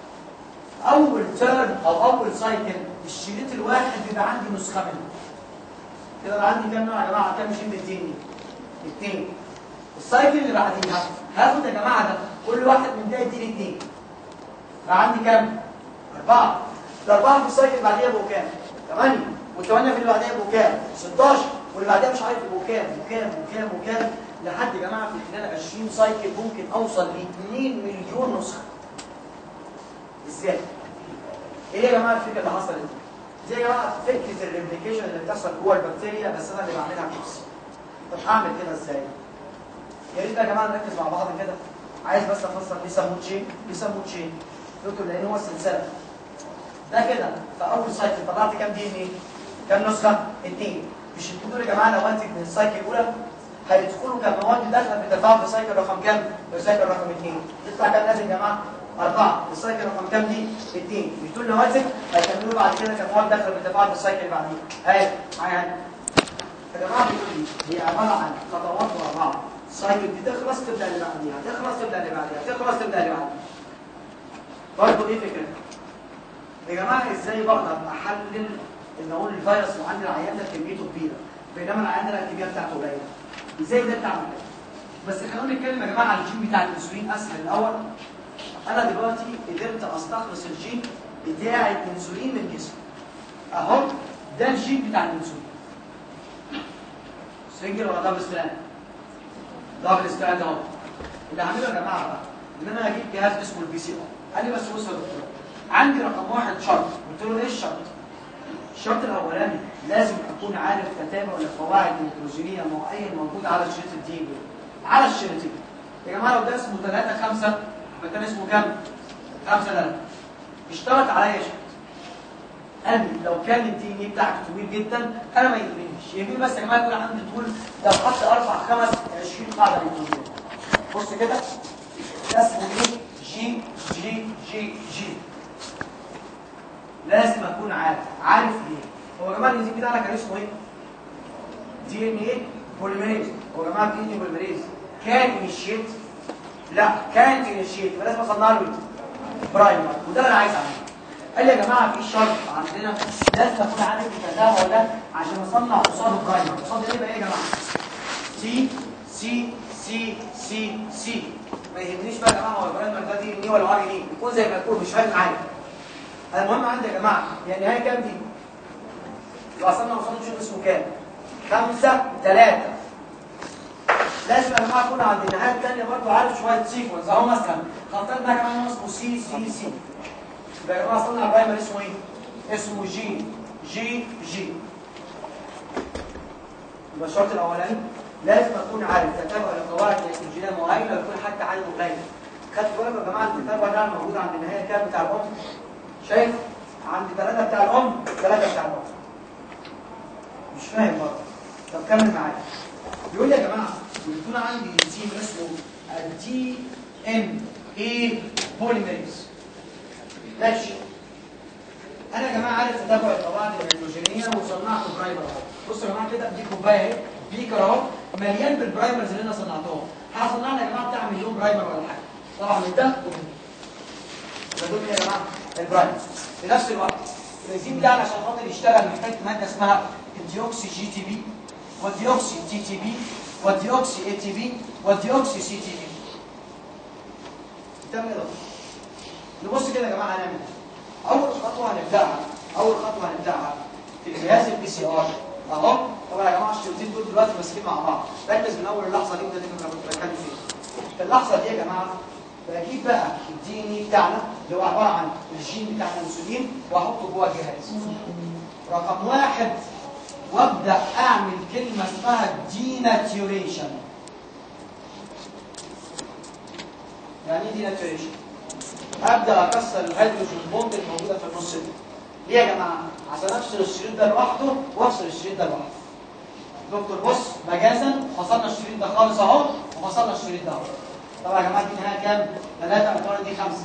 اول تيرن او اول سايكل الشريط الواحد بيبقى عندي نسخه منه. كده بقى عندي كام نوع يا جماعه؟ كام جين بالDNA؟ 2. السايكل اللي بعديها هاخد يا جماعه ده كل واحد من ده يديني 2. بقى عندي كام؟ 4. ال4 في السايكل اللي بعديها يبقوا كام؟ 8. وال8 في اللي بعديها يبقوا كام؟ 16. واللي بعديها مش عارف يبقوا كام وكام وكام وكام لحد يا جماعه في خلال 20 سايكل ممكن اوصل ل 2 مليون نسخه. ازاي؟ ايه يا جماعه الفكره اللي حصلت دي؟ دي يا جماعه فكره الريبليكيشن اللي بتحصل جوه البكتيريا بس انا اللي بعملها بنفسي. طب هعمل كده ازاي؟ يا ريت بقى يا جماعه نركز مع بعض كده. عايز بس افسر ليه سموه تشين؟ ليه سموه تشين؟ دكتور لان هو سلسله. ده كده في اول سايكل طلعت كام DNA؟ كام نسخه؟ 2. مش انتوا يا جماعه لو انتج من السايكل الاولى هيدخلوا كمواد داخله بالتفاعل في سايكل رقم كام؟ في سايكل رقم 2. يطلع كام ناتج يا جماعه؟ 4. السايكل رقم كام دي؟ 2. مش دول نواتج هيكملوا بعد كده كمواد داخله بالتفاعل في السايكل اللي بعديه. اهي معايا يا جماعه بيقول لي هي عباره عن خطوات ورا بعض. السايكل دي تخلص تبدا اللي بعديها، تخلص تبدا اللي بعديها، تخلص تبدا اللي بعديها. برضه ايه فكرتها؟ يا جماعه ازاي بقدر احلل ان اقول الفيروس اللي عند العيان ده كميته كبيره بينما العيان ده الكميه بتاعته قليله؟ ازاي ده بتعمل كده؟ بس خلونا نتكلم يا جماعه عن الجين بتاع الانسولين اسهل الاول. انا دلوقتي قدرت استخلص الجين بتاع الانسولين من الجسم. اهو ده الجين بتاع الانسولين. سنجل ولا دبل ستراند؟ دبل ستراند اهو. اللي هعمله يا جماعه بقى ان انا هجيب جهاز اسمه الPCR. قال لي بس بص يا دكتور، عندي رقم 1 شرط، قلت له ايه الشرط؟ الشرط الاولاني لازم اكون عارف تتابع القواعد النيتروجينيه معين موجود على شريط الدي ان على الشريطين. يا جماعه لو ده اسمه 3 5 فكان اسمه كام؟ 5 3. اشترط عليا شرط. قال لي لو كان الدي ان بتاعك طويل جدا انا ما يهمنيش، يهمني بس يا جماعه يكون عندي طول لو حط 4 5 20 قاعده نيتروجينيه. بص كده ده اسمه ايه؟ جي جي جي جي. لازم اكون عارف ليه؟ هو يا جماعه الانزيم بتاعنا كان اسمه ايه؟ دي ان ايه؟ بوليميريز. هو يا جماعه دي ان ايه بوليميريز كان انيشيت؟ لا كانت انيشيت، يبقى لازم اصنع له برايمر، وده اللي انا عايز اعمله. قال لي يا جماعه في شرط عندنا لازم اكون عارف التتابع ده عشان اصنع قصاده برايمر. قصاده ايه بقى ايه يا جماعه؟ سي سي سي سي سي. ما يهمنيش بقى يا جماعه هو البرايمر ده دي ان ايه ولا ار ان ايه، يكون زي ما يكون مش فارق معايا. المهم عندي يا جماعه يعني نهايه كام دي؟ لو وصلنا شوف اسمه كام؟ 5 3. لازم يا جماعه اكون عند النهايه الثانيه برضه عارف شويه سيكونس اهو. مثلا خطين ده كمان اسمه سي سي سي. يبقى يا جماعه وصلنا البرايمر اسمه ايه؟ اسمه جي جي جي. يبقى الشرط الاولاني لازم اكون عارف تتابع القواعد النيتروجينيه معينه ويكون حتى عدد قليل. خدتوا بالكم يا جماعه التتابع ده موجود عند النهايه كام بتاع الام؟ شايف؟ عند 3 بتاع الام 3 بتاع الام. مش فاهم برضه. طب كمل معايا. بيقول لي يا جماعه بيكون عندي انزيم اسمه الدي ان اي بوليميريز. ماشي. انا يا جماعه عارف تتابع القواعد النيتروجينيه وصنعت برايمر اهو. بصوا يا جماعه كده دي كوبايه اهي، بيكر اهو مليان بالبرايمرز اللي انا صنعتهم. هصنع لنا يا جماعه بتاع مليون برايمر ولا حاجه. طبعا من ده ومن ده. دول يا جماعه البرايمرز. في نفس الوقت الانزيم بتاعنا عشان خاطر يشتغل محتاج ماده اسمها الديوكسي جي تي بي والديوكسي تي تي بي والديوكسي اي تي بي والديوكسي سي تي بي. تمام كده. نبص كده يا جماعه هنعمل اول خطوه هنبداها في الجهاز البي سي ار اهو. طبعا يا جماعه الشريطين دول دلوقتي ماسكين مع بعض. ركز من اول اللحظه دي وده اللي كنت بتكلم فيه. في اللحظه دي يا جماعه بجيب بقى الدي ان اي بتاعنا اللي هو عباره عن الجين بتاع الانسولين واحطه جوه الجهاز. رقم 1 وابدا اعمل كلمه اسمها ديناتيوريشن. يعني ايه ديناتيوريشن؟ ابدا اكسر الهيدروجين بوند الموجوده في النص دي. ليه يا جماعه؟ عشان افصل الشريط ده لوحده وافصل الشريط ده لوحده. دكتور بص مجازا فصلنا الشريط ده خالص اهو وفصلنا الشريط ده اهو. طبعا يا جماعه دي نهايه كام؟ 3 امتار دي 5.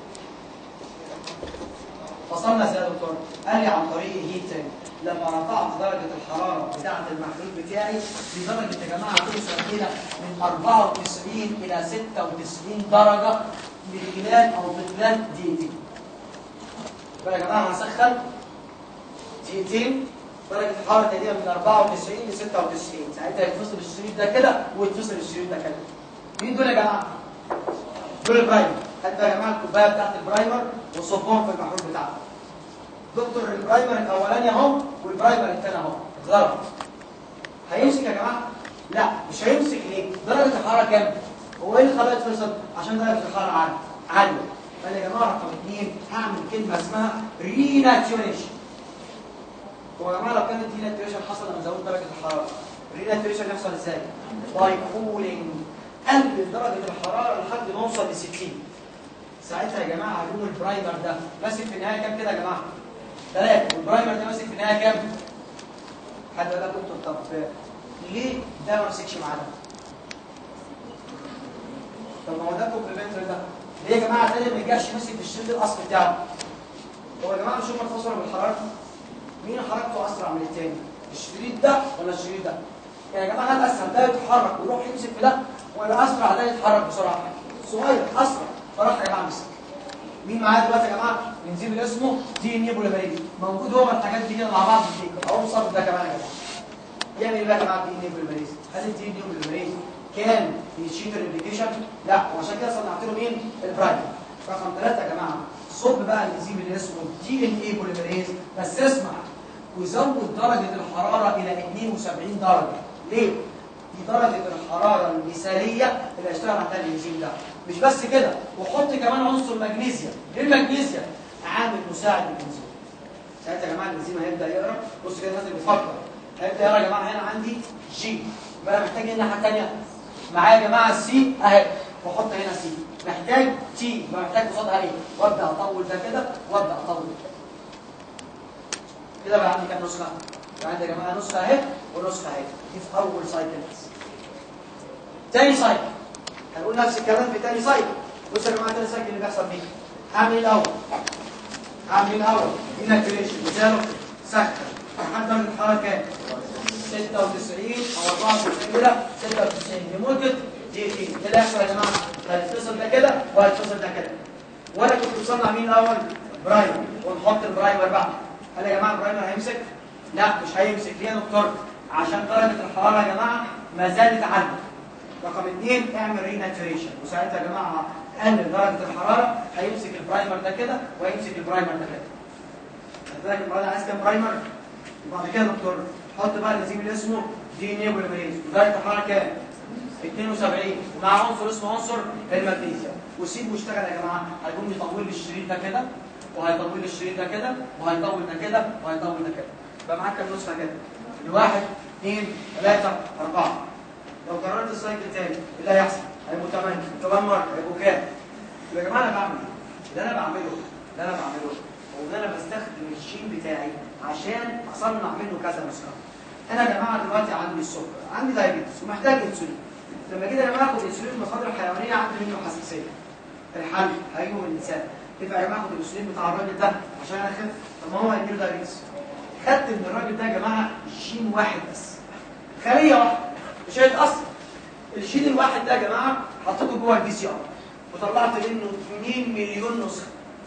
فصلنا ازاي يا دكتور؟ قال لي عن طريق هيتنج. لما رفعت درجه الحراره بتاعه المحلول بتاعي لدرجه يا جماعه توصل الى من 94 الى 96 درجه لخلال او بخلال دقيقتين. يبقى يا جماعه هسخن دقيقتين درجه الحراره تقريبا من 94 ل 96. ساعتها يتفصل الشريط ده كده ويتفصل الشريط ده كده. مين دول يا جماعه؟ دول البرايمر. هات يا جماعه الكوبايه بتاعت البرايمر وصبهم في المحلول بتاعهم. دكتور البرايمر الاولاني اهو والبرايمر الثاني اهو اتضرب. هيمسك يا جماعه؟ لا مش هيمسك. ليه؟ درجه الحراره كام؟ هو ايه اللي خلاه يتفصل؟ عشان درجه الحراره عاليه. قال يا جماعه رقم 2 هعمل كلمه اسمها ريناتيوريشن. هو يا جماعه لو كانت ريناتيوريشن حصل لما زودت درجه الحراره، ريناتيوريشن يحصل ازاي؟ باي كولينج. قلل درجه الحراره لحد ما اوصل ل 60. ساعتها يا جماعه هجوم البرايمر ده ماسك في النهايه كام كده يا جماعه؟ 3. والبرايمر ده ماسك في النهايه كام؟ حد قال لك طب ليه ده ما مسكش معانا؟ طب ما هو ده كومبلمنتري ده. ليه يا جماعه ده ما يرجعش ماسك في الشريط الاصلي بتاعه؟ هو يا جماعه مش هم اتفصلوا بالحراره؟ مين حركته اسرع من الثاني؟ الشريط ده ولا الشريط ده؟ يعني يا جماعه هل اسهل ده يتحرك ويروح يمسك في ده ولا اسرع ده يتحرك بسرعه؟ صغير اسرع فراح يا جماعه مسك. مين معايا دلوقتي يا جماعه؟ الانزيم اللي اسمه دي ان اي بوليميريز موجود هو الحاجات دي كده مع بعض في الديك اهو. مصاب ده كمان يا جماعه. يعمل ايه بقى يا جماعه الدي ان اي بوليميريز؟ هل الدي ان اي بوليميريز كان يشيل الريبليكيشن؟ لا، وعشان كده صنعت له مين؟ البرايمر. رقم 3 يا جماعه صب بقى الانزيم اللي اسمه دي ان اي بوليميريز بس اسمع وزود درجه الحراره الى 72 درجه. ليه؟ دي درجه الحراره المثاليه اللي هيشتغل عليها الانزيم ده. مش بس كده، وحط كمان عنصر مغنيسيوم. ليه المغنيسيوم؟ عامل مساعد للانزيم. ساعتها يا جماعه الانزيم هيبدا يقرا. بص كده الناس اللي بتفكر هيبدا يقرا يا جماعه هنا عندي جي، يبقى انا محتاج الناحيه الثانيه معايا يا جماعه السي اهي، واحط هنا سي. محتاج تي، يبقى محتاج قصادها ايه؟ وابدا اطول ده كده وابدا اطول كده. بقى عندي كام نسخه؟ بقى عندي يا جماعه نسخه اهي ونسخه اهي، دي في اول سايكل بس. تاني سايكل هنقول نفس الكلام في تاني سايكل. بصوا يا جماعه تاني سايكل اللي بيحصل فيه هعمل ايه الاول؟ هعمل الاول انكريشن مثاله سخن لحد درجه الحراره كام؟ 96 او 94 كده 96 لمده دقيقتين. ايه اللي هيحصل يا جماعه؟ هيتصل ده كده وهيتصل ده كده. وانا كنت بصنع مين الاول؟ برايمر، ونحط البرايمر بقى. هل يا جماعه البرايمر هيمسك؟ لا مش هيمسك. ليه يا دكتور؟ عشان درجه الحراره يا جماعه ما زالت عاليه. رقم 2 اعمل ريناتوريشن، وساعتها يا جماعه قلل درجه الحراره، هيمسك البرايمر ده كده وهيمسك البرايمر ده كده. خد بالك المره دي عايز كام برايمر؟ وبعد كده يا دكتور حط بقى الانزيم اللي اسمه دي ان اي بوليمريز، ودرجه الحراره كام؟ 72 مع عنصر اسمه عنصر المغنيسيوم، وسيبه يشتغل يا جماعه. هيقوم يطول لي الشريط ده كده وهيطول لي الشريط ده كده وهيطول ده كده وهيطول ده كده. يبقى معاك كام نسخه كده؟ 1 2 3 4. لو قررت السايكل تاني ايه اللي هيحصل؟ هيبقوا 8 كمان مره هيبقوا كام؟ يبقى يا جماعه انا بعمل ايه؟ اللي انا بعمله هو ان انا بستخدم الجين بتاعي عشان اصنع منه كذا نسخه. انا يا جماعه دلوقتي عندي السكر، عندي دايابيتس ومحتاج انسولين. لما جيت انا باخد انسولين من المصادر الحيوانيه عندي منه حساسيه. الحل هيجي من الانسان. ينفع يا جماعه اخد الانسولين بتاع الراجل ده عشان انا اخف؟ طب ما هو هيجيله دايابيتس. خدت من الراجل ده يا جماعه جين واحد بس، خليه واحده مش هيتاثر. الجين الواحد ده يا جماعه حطيته جوه البي سي ار وطلعت منه 2 مليون نسخه.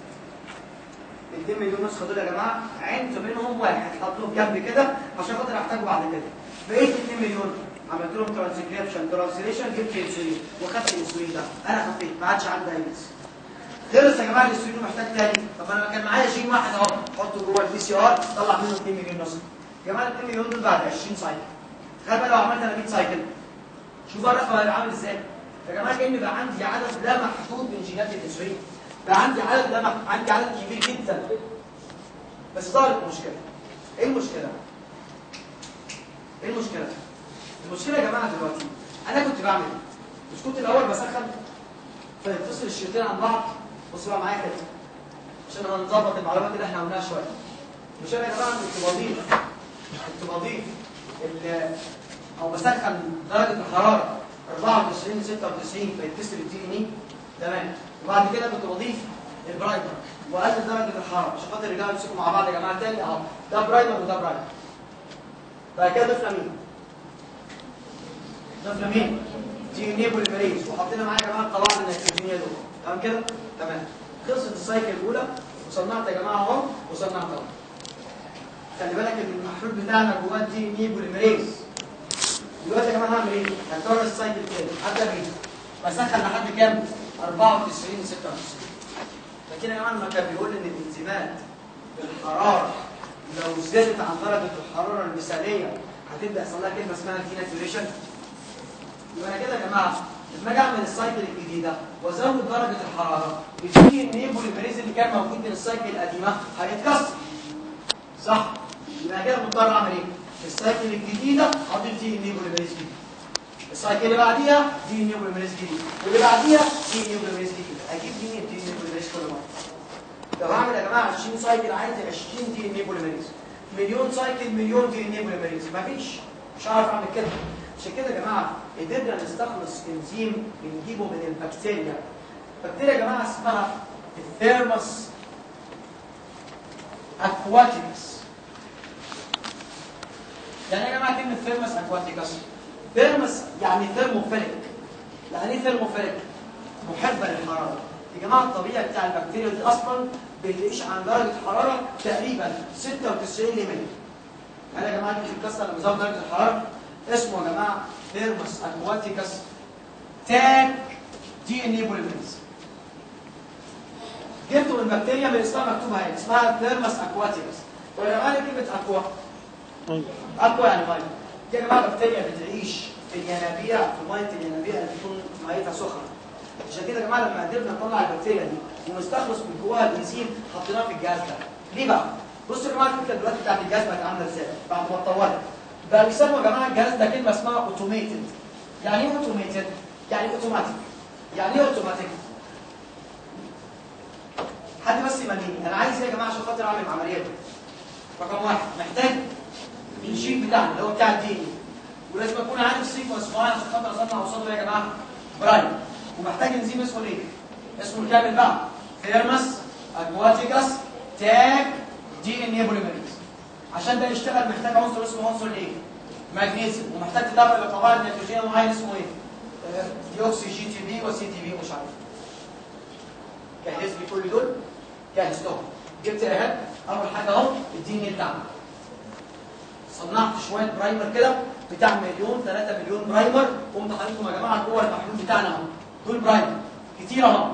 ال 2 مليون نسخه دول يا جماعه عينت منهم واحد حطوه جنبي كده عشان خاطر احتاجه بعد كده. بقيت 2 مليون عملت لهم ترانسكريبشن ترانسليشن، جبت انسولين وخدت الانسولين ده، انا خفيت ما عادش عندي دايبيتس. خلص يا جماعه الانسولين محتاج تاني. طب انا كان معايا جين واحد اهو حطه جوه البي سي ار طلع منه 2 مليون نسخه. يا جماعه ال 2 مليون دول بعد 20 سايكل. تخيل بقى لو عملت انا 100 سايكل شوف بقى الرقم هيبقى عامل ازاي. يا جماعه كأن بقى عندي عدد لا محدود من جينات الانسولين. بقى عندي عدد عندي عدد كبير جدا. بس ظهرت مشكله. ايه المشكله؟ المشكله يا جماعه دلوقتي انا كنت بعمل ايه؟ مش كنت الاول بسخن فيتصل الشريطين عن بعض. بصوا بقى معايا كده عشان هنظبط المعلومات اللي احنا قلناها شويه. مش انا يا جماعه كنت بضيف او بسخن درجه الحراره 94 96 فيتصل الدي ان اي تمام. وبعد كده كنت بضيف البرايمر واقلل درجه الحراره عشان خاطر يرجعوا يمسكوا مع بعض يا جماعه تاني اهو. ده برايمر وده برايمر. بعد كده ضفنا مين؟ دي ان اي بوليمريز، وحطينا معاه يا جماعه القواعد النيتروجينيه دول. تمام كده؟ تمام. خلصت السايكل الاولى وصنعت يا جماعه اهو وصنعت اهو. خلي بالك ان المحلول بتاعنا جواه دي ان اي بوليمريز. دلوقتي يا جماعه هعمل ايه؟ هكرر السايكل تاني. هبدا بيه بسخن لحد كام؟ 94 96. لكن يا جماعه لما كان بيقول ان الانزيمات بالحراره لو زادت عن درجه الحراره المثاليه هتبدا يحصل لها كلمه اسمها ديناتوريشن. يبقى انا كده يا جماعه لما اجي اعمل السايكل الجديده وازود درجه الحراره الدي ان اي بوليمريز اللي كان موجود من السايكل القديمه هيتكسر. صح؟ يبقى انا كده مضطر اعمل ايه؟ في السايكل الجديده اضيف دي ان اي بوليمريز جديد. السايكل اللي بعديها دي ان اي بوليمريز جديد، واللي بعديها دي ان اي بوليمريز جديد. اجيب دي ان اي بوليمريز كل مره. لو هعمل يا جماعه 20 سايكل عايز 20 دي ان اي بوليمريز. مليون سايكل مليون دي ان اي بوليمريز. مفيش، مش هعرف اعمل كده. عشان كده يا جماعه قدرنا نستخلص انزيم بنجيبه من البكتيريا. البكتيريا يا جماعه اسمها الثيرموس اكواتيكس. يعني يا جماعه كلمه ثيرموس اكواتيكس، ثيرموس يعني ثيرموفيليك. يعني ايه ثيرموفيليك؟ محبه للحراره. يا جماعه الطبيعه بتاع البكتيريا دي اصلا بتعيش عن درجه حراره تقريبا 96 ل 100. يعني يا جماعه دي بتتكسر لما تزود درجه الحراره. اسمه يا جماعه ثيرموس اكواتيكس تاك دي ان اي بوليمريز. جبته من بكتيريا من اسمها مكتوبه اهي اسمها ثيرموس اكواتيكس. ويا جماعه كلمه اكوا يعني ميه. دي يا جماعه بكتيريا بتعيش في الينابيع، في ميه الينابيع اللي بتكون ميتها سخنه. عشان كده يا جماعه لما قدرنا نطلع البكتيريا دي ونستخلص من جواها الانزيم حطيناه في الجهاز ده. ليه بقى؟ بصوا يا جماعه الفكره دلوقتي بتاعت الجهاز بقت عامله ازاي؟ بعد ما اتطورت. بقى بيسموا يا جماعه الجهاز ده كلمه اسمها اوتوميتد. يعني ايه اوتوميتد؟ يعني اوتوماتيك. يعني ايه اوتوماتيك؟ حد بس يمليني، انا عايز ايه يا جماعه عشان خاطر اعمل العمليه دي؟ رقم واحد محتاج الجين بتاعنا اللي هو بتاع الدي ان، ولازم اكون عارف سيكونس معين عشان خاطر اصنع قصاده ايه يا جماعه؟ برايم. ومحتاج انزيم اسمه ايه؟ اسمه الكامل بقى فيرمس اكواتيكاس تاج دي ان اي بوليمريز. عشان ده يشتغل محتاج عنصر اسمه عنصر ايه؟ مغنيسيوم. ومحتاج تتابع لقواعد نيتروجين معين اسمه ايه؟ ديوكسي جي تي بي وسي تي بي ومش عارف. جهز لي كل دول، جهز لهم. جبت اهي اول حاجه اهو الدي ان اي بتاعنا. صنعت شويه برايمر كده بتاع 3 مليون برايمر، قمت حاططهم يا جماعه جوه المحلول بتاعنا اهو. دول برايمر كتير اهو.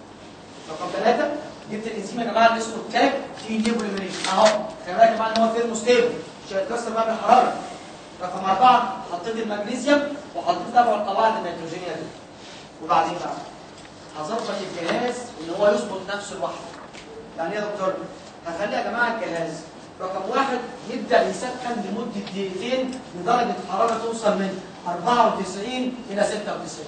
رقم 3 جبت الانزيم يا جماعه اللي اسمه التاج تي ان اي بوليمريز اهو. خلي بالك يا جماعه ان هو ثيرموستيبل مش هيتكسر بقى بالحراره. رقم 4 حطيت المغنيسيوم وحطيت تبع القواعد النيتروجينيه دي. وبعدين بقى هظبط الجهاز ان هو يظبط نفسه لوحده. يعني ايه يا دكتور؟ هخلي يا جماعه الجهاز رقم 1 يبدا يسخن لمده دقيقتين لدرجه حراره توصل من 94 الى 96.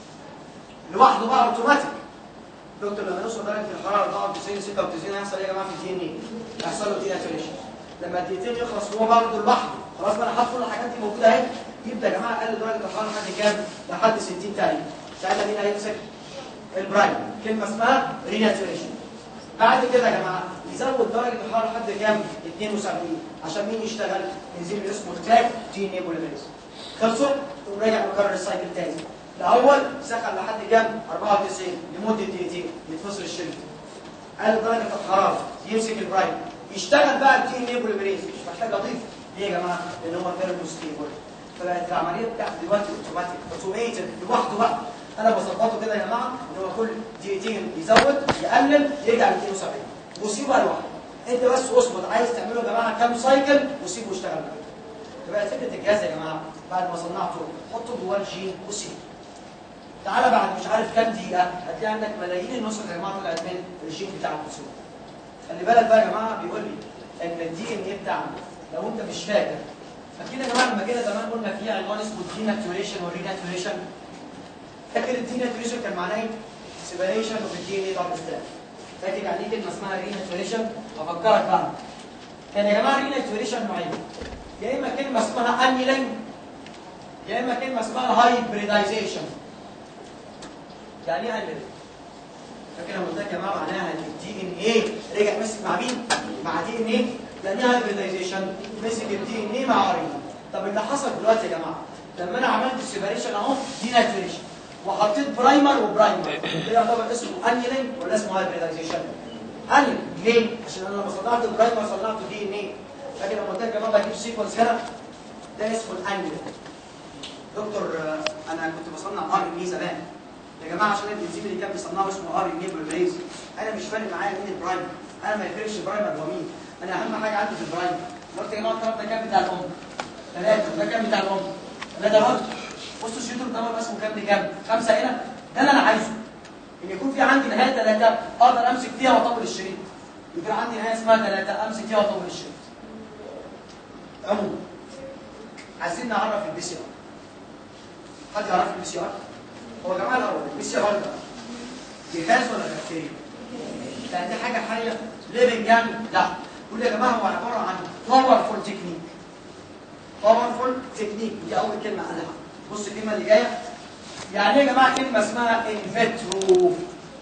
لوحده بقى اوتوماتيك. دكتور لما يوصل درجه الحراره 94 ل 96 هيحصل ايه يا جماعه في الدي ان ايه؟ هيحصل له ديناتوريشن. لما الدقيقتين يخلص وهو برضه لوحده خلاص بقى انا حاطط كل الحاجات دي موجوده اهي، يبدا يا جماعه اقل درجه الحراره لحد كام؟ لحد 60 تقريبا. ساعتها مين هيمسك؟ البرايم. كلمه اسمها ريناتوريشن. بعد كده يا جماعه يزود درجه الحراره لحد كام؟ 72 عشان مين يشتغل؟ انزيم اللي اسمه تاج دي ان اي بوليمريز. خلصوا تقوم راجع مكرر السايكل تاني. الاول سخن لحد كام؟ 94 لمده دقيقتين يتفصل الشريط. قل درجه الحراره يمسك البرايم يشتغل بقى الدي ان اي بوليمريز. مش محتاج اضيف. ليه يا جماعه؟ لان هو ثيرموستيبل. فبقت العمليه بتاعته دلوقتي اوتوماتيك اوتوميتد لوحده بقى. انا بظبطه كده يا جماعه ان هو كل دقيقتين يزود يقلل يرجع ل 72 وسيبه لوحده. انت بس اظبط عايز تعمله يا جماعه كام سايكل وسيبه يشتغل معاك. فبقت فكره الجهاز يا جماعه بعد ما صنعته حطه جواه الجين وسيبه. تعالى بعد مش عارف كام دقيقه هتلاقي عندك ملايين النسخ يا جماعه طلعت من الجين بتاع الانسولين. خلي بالك بقى يا جماعه بيقول لي ان الدي ان اي بتاعنا لو انت مش فاكر، اكيد يا جماعه لما كده زمان قلنا في عنوان اسمه ديناتوريشن والريناتوريشن. فاكر الديناتوريشن كان معناه ايه؟ سيبريشن اوف الدي ان اي دبل ستراند. فاكر يعني ايه كلمه اسمها ريناتوريشن؟ افكرك بقى. كان يا جماعه ريناتوريشن نوعين. يا اما كلمه اسمها انيلينج يا اما كلمه اسمها هايبريدايزيشن. يعني ايه انيلينج؟ فاكر لما قلت لك يا جماعه معناها ان الدي ان ايه رجع مسك مع مين؟ مع دي ان ايه؟ يعني ايه هايبريدايزيشن؟ مسك الدي ان ايه مع ار ان ايه. طب اللي حصل دلوقتي يا جماعه لما انا عملت السيبريشن اهو ديناتوريشن وحطيت برايمر وبرايمر ده يعتبر اسمه انيلينج ولا اسمه هايبريدايزيشن؟ انيلينج. ليه؟ عشان انا لما صنعت البرايمر صنعته دي ان ايه. فاكر لما قلت لك يا جماعه بجيب سيكونس هنا ده اسمه الانيلينج. دكتور انا كنت بصنع ار ان اي زمان يا جماعه عشان الانزيم اللي كان بيصنعه اسمه ار ان اي بوليمريز. انا مش فارق معايا مين البرايمر، انا ما يفرقش البرايمر هو مين، انا اهم حاجه عندي في البرايمر. قلت يا جماعه الطرف ده كام بتاع الام؟ 3. ده كام بتاع الام؟ 3 اهو. بصوا الشريط القمر اسمه كام لكام؟ 5 هنا. ده اللي انا عايزه ان يكون في عندي نهايه 3 اقدر امسك فيها واطول الشريط. يبقى عندي نهايه اسمها 3 امسك فيها واطول الشريط. عموما عايزين نعرف البي سي ار. حد يعرف البي سي ار؟ هو يا جماعه الاول البي سي ار ده جهاز ولا بكتيريا؟ لان دي حاجه حيه ليفنج يعني؟ لا. قول يا جماعه هو عباره عن باورفول تكنيك. باورفول تكنيك دي اول كلمه قالها. بص الكلمه اللي جايه يعني ايه يا جماعه؟ كلمه اسمها انفيترو.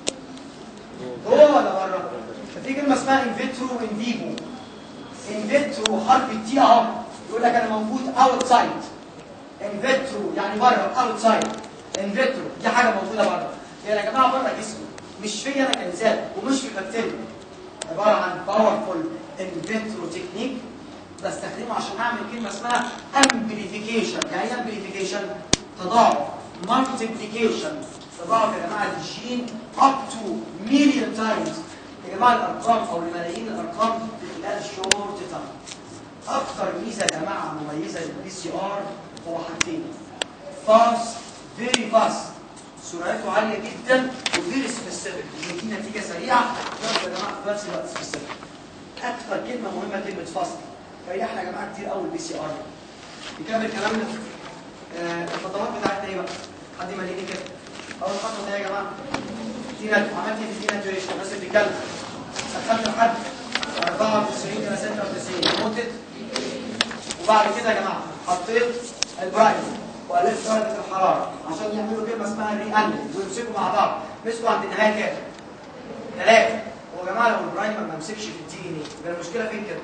جوه ولا بره؟ ففي كلمه اسمها انفيترو وان فيفو. انفيترو حرف التي اهو يقول لك انا موجود اوتسايد. انفيترو يعني بره اوتسايد. انفيترو دي حاجه موجوده بره. يعني يا جماعه بره جسمي مش فيا انا كانسان ومش في البكتيريا. عباره عن باورفول انفيترو تكنيك بستخدمه عشان اعمل كلمه اسمها امبليفيكيشن. يعني ايه امبليفيكيشن؟ تضاعف. مالتيبليكيشن تضاعف يا جماعه الجين up to million times. يا جماعه الارقام او الملايين الارقام في خلال شورت تايم. اكثر ميزه يا جماعه مميزه للبي سي ار هو حاجتين: فاست فيري فاست سرعته عاليه جدا وفيري سبيسيفيك، ودي نتيجه سريعه برضه يا جماعه في نفس الوقت سبيسيفيك. اكثر كلمه مهمه كلمه فاست، فريحنا يا جماعه كتير قوي البي سي ار. نكمل كلامنا. الخطوات بتاعتنا ايه بقى؟ حد يمليني كده. اول خطوه ايه يا جماعه؟ دي نت، عملت ايه في دي ناتوريشن؟ الناس اللي بتتكلم سخنت لحد 94 الى 96 لمده، وبعد كده يا جماعه حطيت البرايمر وقللت درجه الحراره عشان يعملوا كلمه اسمها ري انل ويمسكوا مع بعض. مسكوا عند النهايه كام؟ 3. ويا جماعه لو البرايمر ما مسكش في الدي ان ايه يبقى المشكله فين كده؟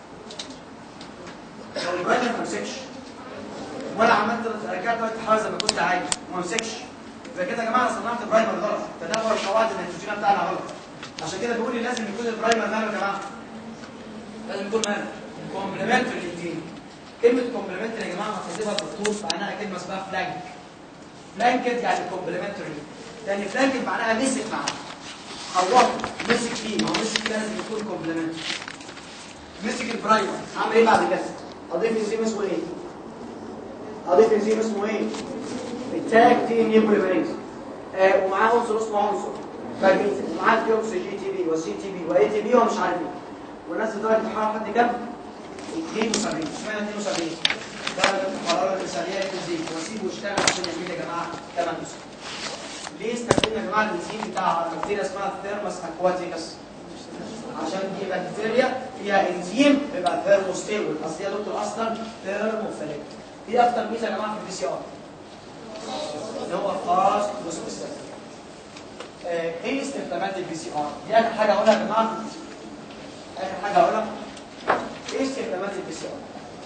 لو البرايمر ما مسكش ولا عملت رجعت درجه الحراره زي ما كنت عايز وما مسكش، يبقى كده يا جماعه انا صنعت برايمر غلط، تدور القواعد النيتروجينيه بتاعنا غلط. عشان كده بيقول لي لازم يكون البرايمر ماله يا جماعه؟ لازم يكون ماله؟ كومبلمنتري للدين. كلمه كومبلمنتري يا جماعه هتكتبها بالطول معناها كلمه اسمها فلانك. فلانكد يعني كومبلمنتري، لان فلانكد معناها مسك معاه. حوطه مسك فيه، ما هو مسك فيه لازم يكون كومبلمنتري. مسك البرايمر، عمل ايه بعد كده؟ اضيف انزيم اسمه ايه؟ اضيف انزيم اسمه ايه؟ التاج تي ان بوليمريز. ومعاه عنصر اسمه عنصر مغنيسيوم، ومعاه ديوكسي جي تي بي وسي تي بي واي تي بي ومش عارف ايه. ونزل درجه الحراره لحد كام؟ 72. اشمعنى 72؟ درجه الحراره المثاليه للانزيم، واسيبه يشتغل عشان يعمل يا جماعه 8 نسخ. ليه استخدمنا يا جماعه الانزيم بتاع بكتيريا اسمها ثيرمس اكواتيكس؟ عشان دي بكتيريا فيها انزيم بيبقى ثيرموستيبل، اصل يا دكتور اصلا ثيرموفيليك. دي اكتر ميزه يا جماعه في البي سي ار اللي هو فاست وسبيسيفيك. ايه استخدامات البي سي ار؟ دي اخر حاجه اقولها يا جماعه. اخر حاجه اقولها ايه استخدامات البي سي ار؟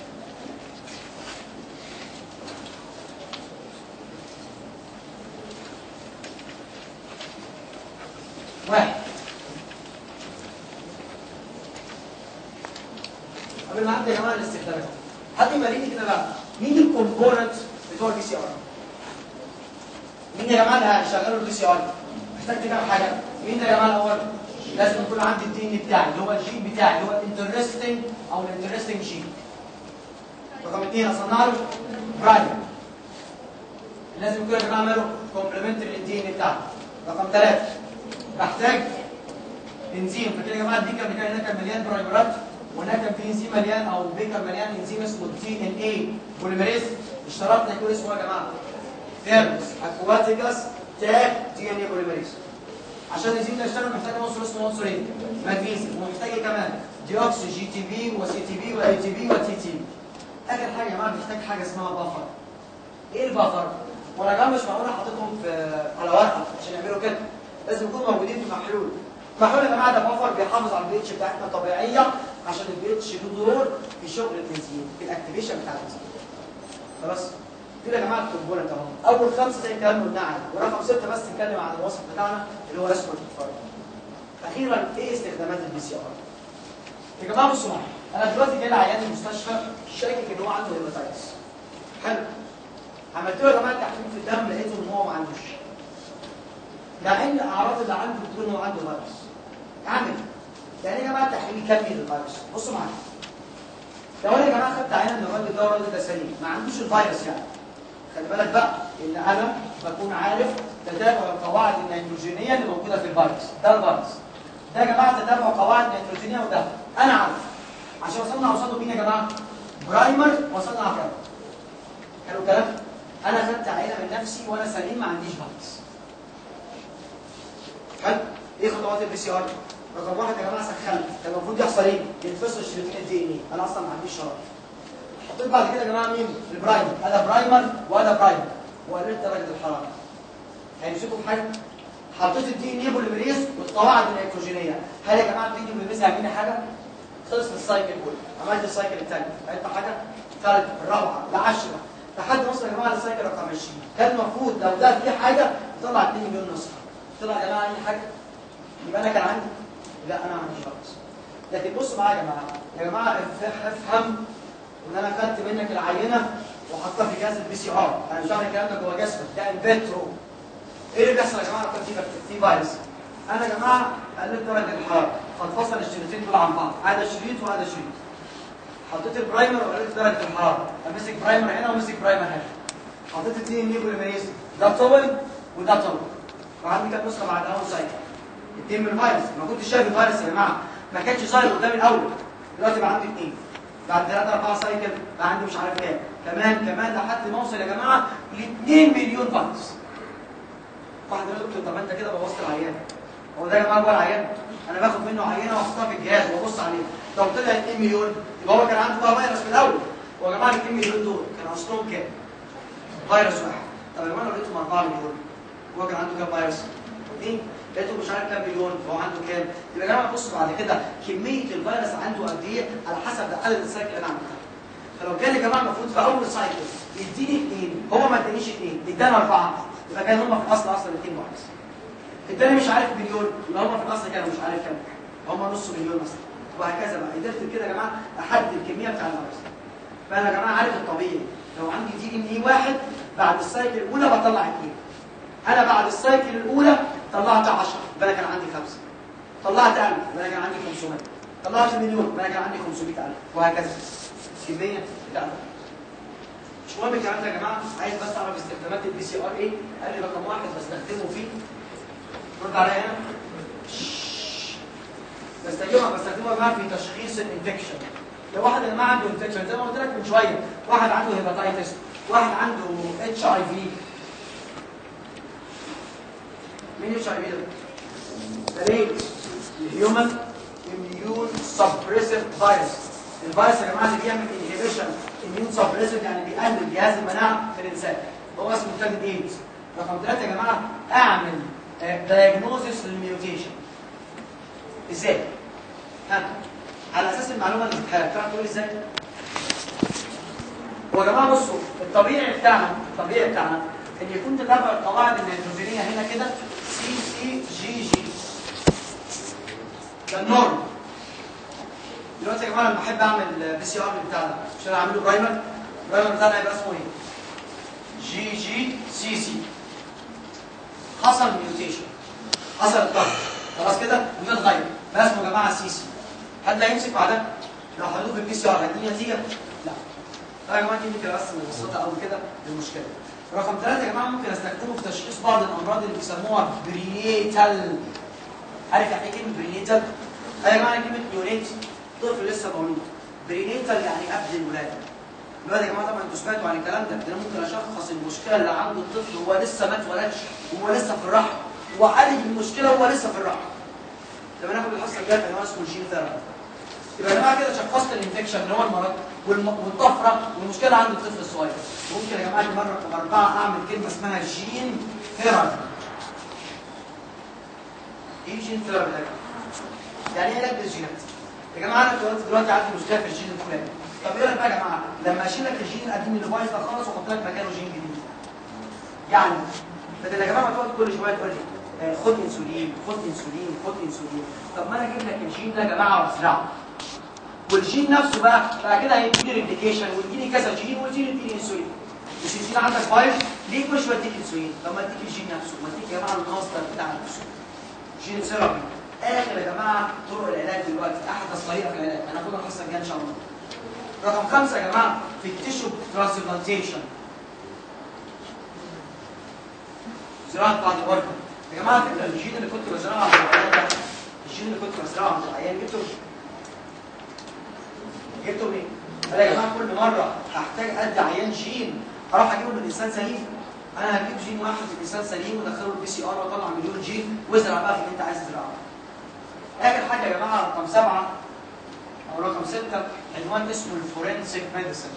واحد، قبل ما ابدا يا جماعه الاستخدامات، حد يماريني كده بقى مين الكومبوننت بتوع البي سي ار؟ مين يا جماعه اللي هيشغلوا البي سي ار؟ محتاج كام حاجه؟ مين ده يا جماعه الاول؟ لازم يكون عندي الدي ان بتاعي اللي هو الجين بتاعي اللي هو الانترستنج او الانترستنج جين. رقم 2 اصنع له برايمر. لازم يكون يا جماعه ماله كومبلمنتري للدي ان بتاعي. رقم 3 بحتاج انزيم. فكده يا جماعه البيكر بتاعي هنا كان مليان برايمرات، وهناك كان في انزيم مليان او بيكر مليان انزيم اسمه تي ان اي بوليمريز. اشترطنا يكون اسمه يا جماعه ثيرمس اكواتيكس تاج تي ان اي بوليمريز. عشان الانزيم ده يشتغل محتاج عنصر اسمه عنصر ايه؟ مغنيسيوم. ومحتاج كمان ديوكسي جي تي بي وسي تي بي واي تي بي وتي تي. اخر حاجه يا جماعه محتاج حاجه اسمها بافر. ايه البافر؟ وانا يا جماعه مش معقول حاططهم على ورقه عشان يعملوا كده، لازم يكونوا موجودين في محلول. محلول يا جماعه ده بافر بيحافظ على البي اتش بتاعتنا طبيعيه، عشان البي اتش له دور في شغل الانزيم في الاكتيفيشن بتاع الانزيم. خلاص؟ دول يا جماعه الكومبوننت اهو. اول 5 زي الكلام اللي قلنا عليه، ورقم 6 بس نتكلم عن الوصف بتاعنا اللي هو اسمه الفرق. اخيرا ايه استخدامات البي سي ار؟ يا جماعه بصوا معايا، انا دلوقتي جاي لعيان المستشفى شاكك ان هو عنده هيباتايتس. حلو. عملت له يا جماعه تحليل في الدم لقيته ان هو ما عندوش. مع ان الاعراض اللي عنده بتقول ان هو عنده فيروس. اعمل يعني يا جماعه تحليل كمي للفيروس. بصوا معايا. لو انا يا جماعه خدت عينه من الراجل ده والراجل ده سليم، ما عندوش الفيروس يعني. خلي بالك بقى ان انا بكون عارف تتابع القواعد النيتروجينيه اللي موجوده في الفيروس. ده الفيروس. ده يا جماعه تتابع قواعد نيتروجينيه وده انا عارف. عشان اصنع قصاده مين يا جماعه؟ برايمر واصنع برايمر. حلو الكلام؟ انا خدت عينه من نفسي وانا سليم ما عنديش فيروس. حلو؟ ايه خطوات البي سي ار؟ رقم 1 يا جماعه سخنت، كان المفروض يحصل ايه؟ ينفصل شريطين الدي ان اي، انا اصلا ما عنديش شرط. حطيت بعد كده يا جماعه مين؟ البرايمر، انا برايمر وانا برايمر، وقللت درجه الحراره. هيمسكوا في حاجه؟ حطيت الدي ان اي بوليمريز والقواعد النيتروجينيه، هل يا جماعه الدي ان اي بوليمريز هيعمل لي حاجه؟ خلص السايكل كله، عملت السايكل الثاني، عملت حاجه؟ ثالثه، الرابعه، العاشره، لحد ما وصل يا جماعه للسايكل رقم 20. كان المفروض لو ده في حاجه يطلع 2 مليون نسخه. طلع يا جماعه اي حاجه؟ يبقى انا كان عندي؟ لا انا ما عنديش فيروس. لكن بصوا معايا يا جماعه افهم ان انا خدت منك العينه وحطها في جهاز البي سي ار، انا مش عارف الكلام ده جوه جسمك، ده انفيترو. ايه اللي بيحصل يا جماعه لما في فيروس؟ انا يا جماعه قللت درجه الحراره، فانفصل الشريطين دول عن بعض، هذا شريط وهذا شريط. حطيت البرايمر وقللت درجه الحراره، امسك برايمر هنا وامسك برايمر هنا. حطيت الدي ان اي بوليمريز، ده طول وده طلب. وعندي كام نسخه بعد اول سايكل. 2 من الفيروس، ما كنتش شايف الفيروس يا جماعه، ما كانش ظاهر قدامي الاول. دلوقتي بقى عندي 2. بعد 3 4 سايكل بقى عندي مش عارف كام، كمان لحد ما اوصل يا جماعه ل 2 مليون فيروس. واحد يقول لي دكتور طب انت كده بوظت العيان. هو ده يا جماعه جوه العيان؟ انا باخد منه عينه واحطها في الجهاز وابص عليه. لو طلع 2 مليون يبقى هو كان عنده بقى فيروس من الاول. هو يا جماعه ال 2 مليون دول كان اصلهم كام؟ فيروس واحد. طب يا جماعه لو لقيتهم 4 مليون هو كان عنده كام فيروس؟ 2. لقيته مش عارف كام مليون فهو عنده كام؟ يبقى يا جماعه بصوا بعد كده كميه الفيروس عنده قد ايه على حسب عدد السايكل اللي انا عملتها. فلو جالي يا جماعه المفروض في اول سايكل يديني 2، هو ما ادانيش 2، اداني 4، يبقى كان هم في الاصل اصلا 2 فيروس. اداني مش عارف مليون، يبقى هم في الاصل كانوا مش عارف كام، هم نص مليون مثلا، وهكذا بقى. قدرت كده يا جماعه احدد الكميه بتاع الفيروس. فانا يا جماعه عارف الطبيعي لو عندي دي ان اي واحد بعد السايكل الاولى بطلع 2. انا بعد السايكل الاولى طلعت 10، يبقى انا كان عندي 5. طلعت 1000، يبقى انا كان عندي 500. طلعت مليون، يبقى انا كان عندي 500,000، وهكذا. كميه بتاعتها. مش مهم الكلام ده يا جماعه، عايز بس اعرف استخدامات البي سي ار ايه؟ قال لي رقم 1 بستخدمه فيه. رد عليا هنا. بستخدمه يا جماعه في تشخيص الانفكشن. لو واحد يا جماعه عنده انفكشن زي ما قلت لك من شويه، واحد عنده هيباتايتس، واحد عنده اتش اي في. مين اتش اي في ده؟ ده الهيومن اميون سبريسيف فيروس. الفيروس يا جماعه اللي بيعمل انهبيشن اميون سبريسيف، يعني بيقلل جهاز المناعه في الانسان، هو اسمه تاجد ايدز. رقم 3 يا جماعه اعمل دايجنوزيس للميوتيشن. ازاي؟ على اساس المعلومه اللي بتتحرك، تعرف تقول ازاي؟ هو يا جماعه بصوا الطبيعي بتاعنا ان يكون تتابع القواعد النيتروجينيه هنا كده CCGG. ده النورم. دلوقتي يا جماعه لما احب اعمل بي سي ار بتاع ده عشان اعمله برايمر بتاعنا هيبقى اسمه ايه؟ GGCC. حصل ميوتيشن، حصل الطرد، خلاص كده ونتغير بقى اسمه يا جماعه CC. حد هيمسك بعدها؟ لو حطوه في البي سي ار هيديني نتيجه؟ لا. يا جماعه دي ممكن بس مبسطه قوي كده للمشكله. رقم 3 يا جماعه ممكن استخدمه في تشخيص بعض الامراض اللي بيسموها برينيتال. عارف يعني ايه كلمه برينيتال؟ يا جماعه كلمه نيونيت، طفل لسه مولود. برينيتال يعني قبل الولاده. دلوقتي يا جماعه طبعا انتوا سمعتوا عن الكلام ده، انا ممكن اشخص المشكله اللي عند الطفل وهو لسه ما اتولدش وهو لسه في الرحم، واعالج المشكله وهو لسه في الرحم. لما ناخد الحصه الجايه كان اسمه الجين ثيرابي. يبقى يا جماعه كده شخصت الانفكشن اللي هو المرض والطفره والمشكله عند الطفل الصغير. ممكن يا جماعه المره رقم 4 اعمل كلمه اسمها جين ثيرابي. ايه جين ثيرابي ده؟ يعني ايه علاج الجينات؟ يا جماعه انا دلوقتي عندي مشكله في الجين الفلاني. طب ايه رايك بقى يا جماعه لما اشيل لك الجين القديم اللي بايظ ده خالص واحط لك مكانه جين جديد؟ يعني بدل يا جماعه ما تقعد كل شويه تقول لي خد انسولين خد انسولين خد انسولين، طب ما انا اجيب لك الجين ده يا جماعه وازرعه. والجين نفسه بقى كده هيديني ريبليكيشن ويديني كذا جين والجين يديني انسولين. مش الجين عندك بايظ ليه كل شويه اديك انسولين؟ طب ما اديك الجين نفسه، ما اديك يا جماعه الماستر بتاع نفسه. جين ثيرابي. اخر يا جماعه طرق العلاج دلوقتي، احدث طريقه في العلاج هناخدها الحصه الجايه ان شاء الله. رقم 5 يا جماعه في التيشو ترانسبلانتيشن. زراعه بعض الورده. يا جماعه فكره الجين اللي كنت بزرعه عند العيان ده، الجين اللي كنت بزرعه عند العيان جبته منين؟ انا يا جماعه كل مره احتاج ادي عيان جين اروح اجيبه من انسان سليم. انا هجيب جين واحد من انسان سليم وادخله البي سي ار واطلع مليون جين وازرع بقى في اللي انت عايز تزرعه. اخر حاجه يا جماعه رقم 7 او رقم 6 عنوان اسمه الفورنسيك ميديسن.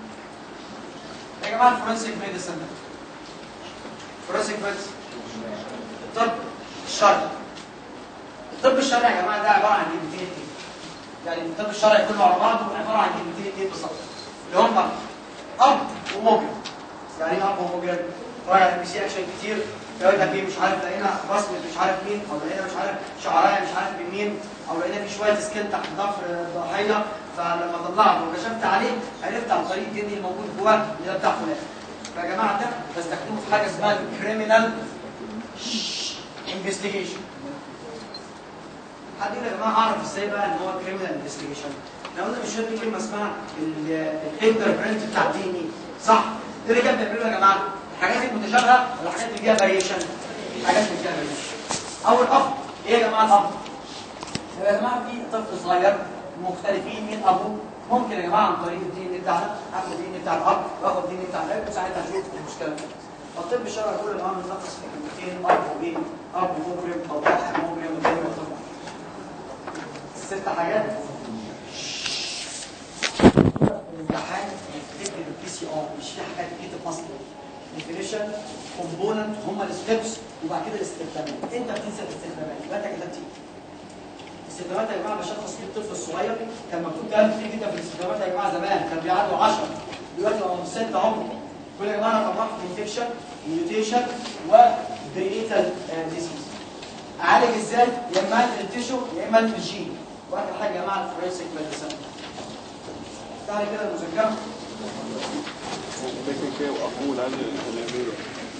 يا جماعه الفورنسيك ميديسن ده فورنسيك ميديسن الطب الشرعي. الطب الشرعي يا جماعه ده عباره عن كلمتين اتنين. يعني الطب الشرعي كله على بعضه عباره عن كلمتين اتنين بالظبط اللي هم اب ومجرم. يعني ايه اب ومجرم؟ رايح البي سي اكشن كتير يقول لك ايه مش عارف لقينا بصمه مش عارف مين، او لقينا مش عارف شعرايه مش عارف من مين، او لقينا في شويه سكين تحت ضفر الضحيه، فلما طلعته وكشفت عليه عرفت عن طريق الجن الموجود جواه ان ده بتاع فلان. فيا جماعه ده بستخدمه في حاجه اسمها الكريمنال انفستيجيشن. حد يقول يا جماعه اعرف ازاي بقى ان هو كريمنال انفستيجيشن؟ احنا قلنا مش في كلمه اسمها الفينجر برنت بتاع الدي ان اي، صح؟ ده اللي كان بيعمله يا جماعه الحاجات المتشابهه ولا الحاجات اللي فيها فاريشن؟ الحاجات اللي فيها فاريشن. اول اب ايه يا جماعه الاب؟ يا جماعه في طفل صغير مختلفين مين ابوه، ممكن يا جماعه عن طريق الدي ان بتاعنا اخد الدي ان بتاع الاب واخد الدي ان بتاع الاب وساعتها نشوف المشكله دي. الطب الشرعي يقول الامر نلخص في كلمتين اب وايه؟ اب مبرم او اب مبرم زي ما قلنا. الست حاجات الامتحان بتكتب البي سي ار مش في حاجات بتكتب اصلا. ديفينيشن كومبوننت هم الستبس وبعد كده الاستخدامات. انت بتنسى الاستخدامات يبقى انت كتبت الاستخدامات يا جماعه بشخص فيه الطفل الصغير كان مكتوب كلام كتير جدا في الاستخدامات يا جماعه زمان كان بيعدوا 10 دلوقتي بقوا 6 اهو. كل يا جماعه رقم 1 انفكشن ميوتيشن وبرينيتال ديزيز. اعالج ازاي؟ يا اما انقل التيشو يا اما انقل الجين. واخر حاجه يا جماعه الفورنسيك ميديسن. تعالى كده المذاكره. لكن كده واقول عن اللي بيعملوا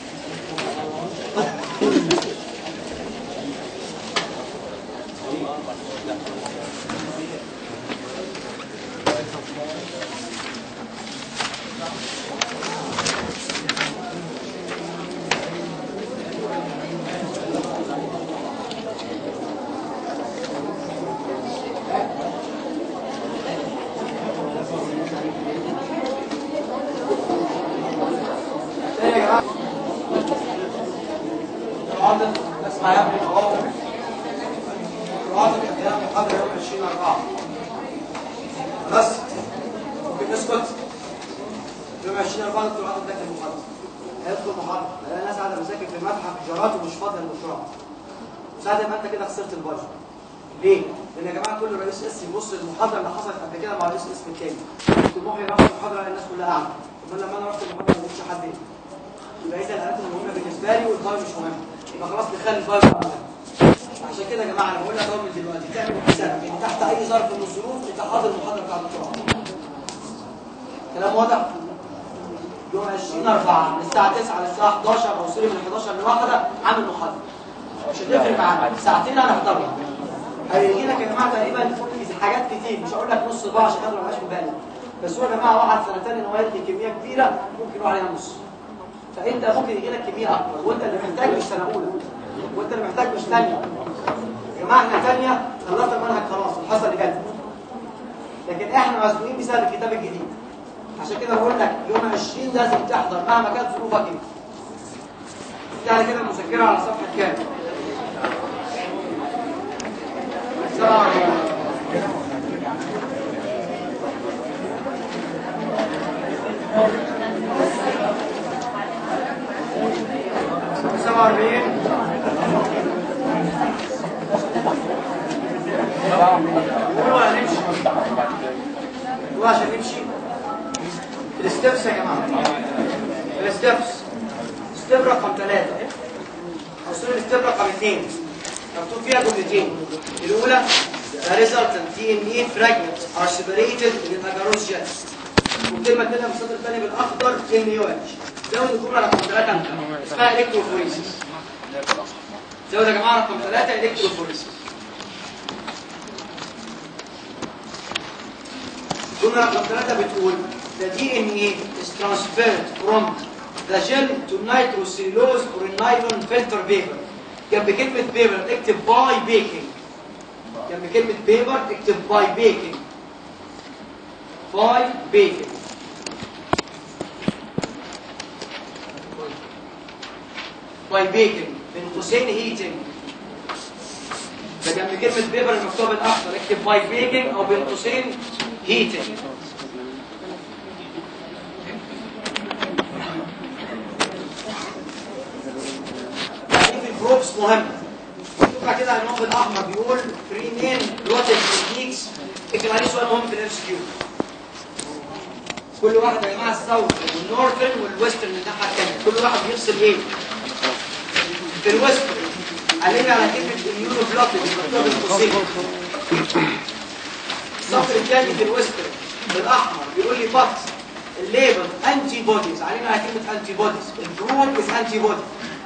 بس ممكن نسكت يوم 20/4 الدكتور عاطف داخل المحاضره هيدخل محاضره الاقي ناس قاعده بتذاكر في المتحف جارات ومش فاضيه المشروع وساعتها يبقى انت كده خسرت البادجت. ليه؟ لان يا جماعه كل رئيس قسم يبص للمحاضره اللي حصلت قبل كده مع رئيس القسم الثاني. طموحي راح المحاضره الناس كلها قاعده، امال لما انا رحت المحاضره ما لقيتش حد هنا. يبقى اذا الحاجات المهمه بالنسبه لي والفايل مش مهم، يبقى خلاص نخلي الفايل مهم. عشان كده يا جماعه انا بقول لك اهو من دلوقتي تعمل حسابك ان تحت اي ظرف من الظروف انت حاضر المحاضره بتاعت الدكتور. كلام واضح؟ يوم 20/4 من الساعه 9 للساعه 11 او سوري من 11 ل1 عامل محاضره. مش هتفرق معانا، ساعتين هنحضرها. هيجي لك يا جماعه تقريبا حاجات كتير، مش هقول لك نص صباع عشان خاطر ما يبقاش مبالغ. بس هو يا جماعه واحد سنه ثانيه ان هو يدي كميه كبيره ممكن يروح عليها نص. فانت ممكن يجي لك كميه اكبر وانت اللي محتاج مش سنه اولى. وانت اللي محتاج مش ثانيه. يا جماعه احنا ثانيه خلصنا المنهج خلاص الحصه اللي جت. لكن احنا مسؤولين بسبب الكتاب الجديد. عشان كده بقول لك يوم 20 لازم تحضر مهما كانت ظروفك ايه. تعالى كده المذكره على صفحه كام؟ 47 قولوا هنمشي قولوا عشان نمشي. الستبس يا جماعه الستبس ستيب رقم 3 اصل الستيب رقم 2 مكتوب فيها جملتين. الاولى the resultant DNA fragments are separated in the agarose gel. والكلمه الثانيه في السطر الثاني بالاخضر NaOH. زود الجمله رقم 3 انت اسمها الكتروفوريسيس. زود يا جماعه رقم 3 الكتروفوريسيس. الجمله رقم 3 بتقول the DNA is transferred from the gel to nitrocellulose or nylon filter paper. جنب كلمة بيبر اكتب باي بيكنج. جنب كلمة بيبر اكتب باي بيكنج. باي بيكنج. باي بيكنج بين قوسين هيتنج. فجنب كلمة بيبر المكتوب بالأخضر اكتب باي بيكنج أو بين قوسين هيتنج. جروبس مهمة. شوفها كده النوع الأحمر بيقول 3 main protein techniques. اكتب عليه سؤال مهم في الام اس كيو. كل واحد يا جماعة الساوث والنورثرن والويسترن من الناحية الثانية، كل واحد بيفصل ايه؟ في الويسترن علمنا على كلمة اميونو بلوتنج مكتوبة بالقوسين. السطر الثاني في الويسترن بالأحمر بيقول لي بط الليبل انتي بوديز، علمنا على كلمة انتي بوديز. الجروب از انتي بودي.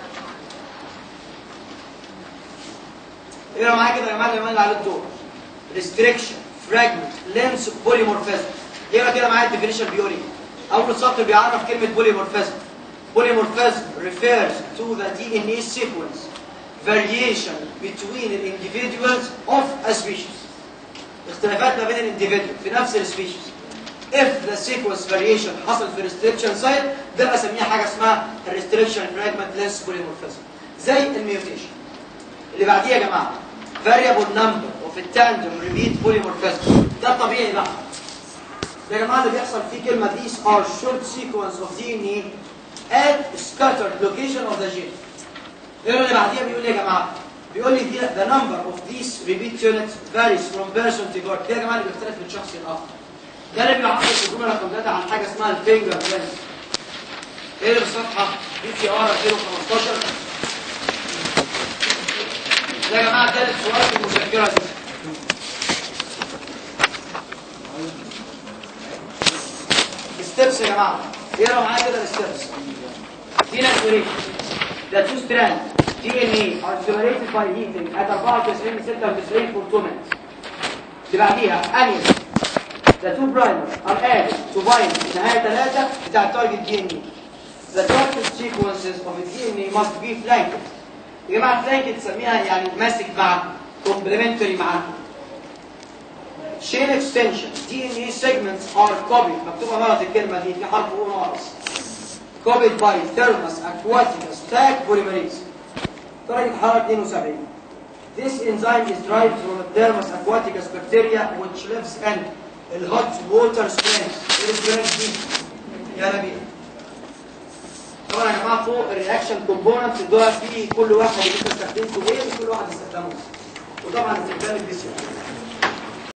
اقرا معايا كده يا جماعه اللي على الدور. ريستريكشن فراجمنت لينس بوليمورفيزم. اقرا كده معايا الديفينيشن بيقول ايه. اول سطر بيعرف كلمه بوليمورفيزم. Polymorphism refers to the DNA sequence variation between the individuals of a species. اختلافات ما بين الانديفيدوال في نفس السبيشيز. If the sequence variation حصل في restriction site ده بسميها حاجه اسمها restriction fragmentless polymorphism. زي الميوتيشن. اللي بعديه يا جماعه variable number of tandem repeat polymorphism. ده طبيعي بقى. يا جماعه اللي بيحصل فيه كلمه these are short sequence of DNA at scattered location of the gene. ايه اللي بعديها بيقول لي يا جماعه؟ بيقول لي the number of these repeat units varies from person to person. ده يا جماعه اللي بيختلف من شخص لاخر. ده اللي بيعبر في الجمله رقم 3 عن حاجه اسمها الفينجر برنت. ايه اللي في الصفحه BCR 2015. ده يا جماعه ثالث سؤال في المذكره دي. ستيبس يا جماعه. اقرا معايا كده الستيبس. دي ناتوريشن. The two strands DNA are separated by heating at 94 96 for 2 minutes. اللي بعديها anion. The two primers are added to bind نهاية 3 بتاع التارجت DNA. The target sequences of the DNA must be flanked. يا جماعة flanked تسميها يعني ماسك مع complementary مع chain extension. DNA segments are copied. مكتوبة غلط الكلمة دي في حرف O ناقص. copied by thermus aquaticus stack polymerase. درجة حرارة 72. This enzyme is derived from the thermus aquaticus bacteria which lives in the hot water springs. ايه السبرينجز دي؟ يا نبيل. طبعا يا جماعة فوق الرياكشن كومبوننتس دول في كل واحد اللي انت استخدمته ايه وكل واحد استخدمه. وطبعا استخدام البي سي.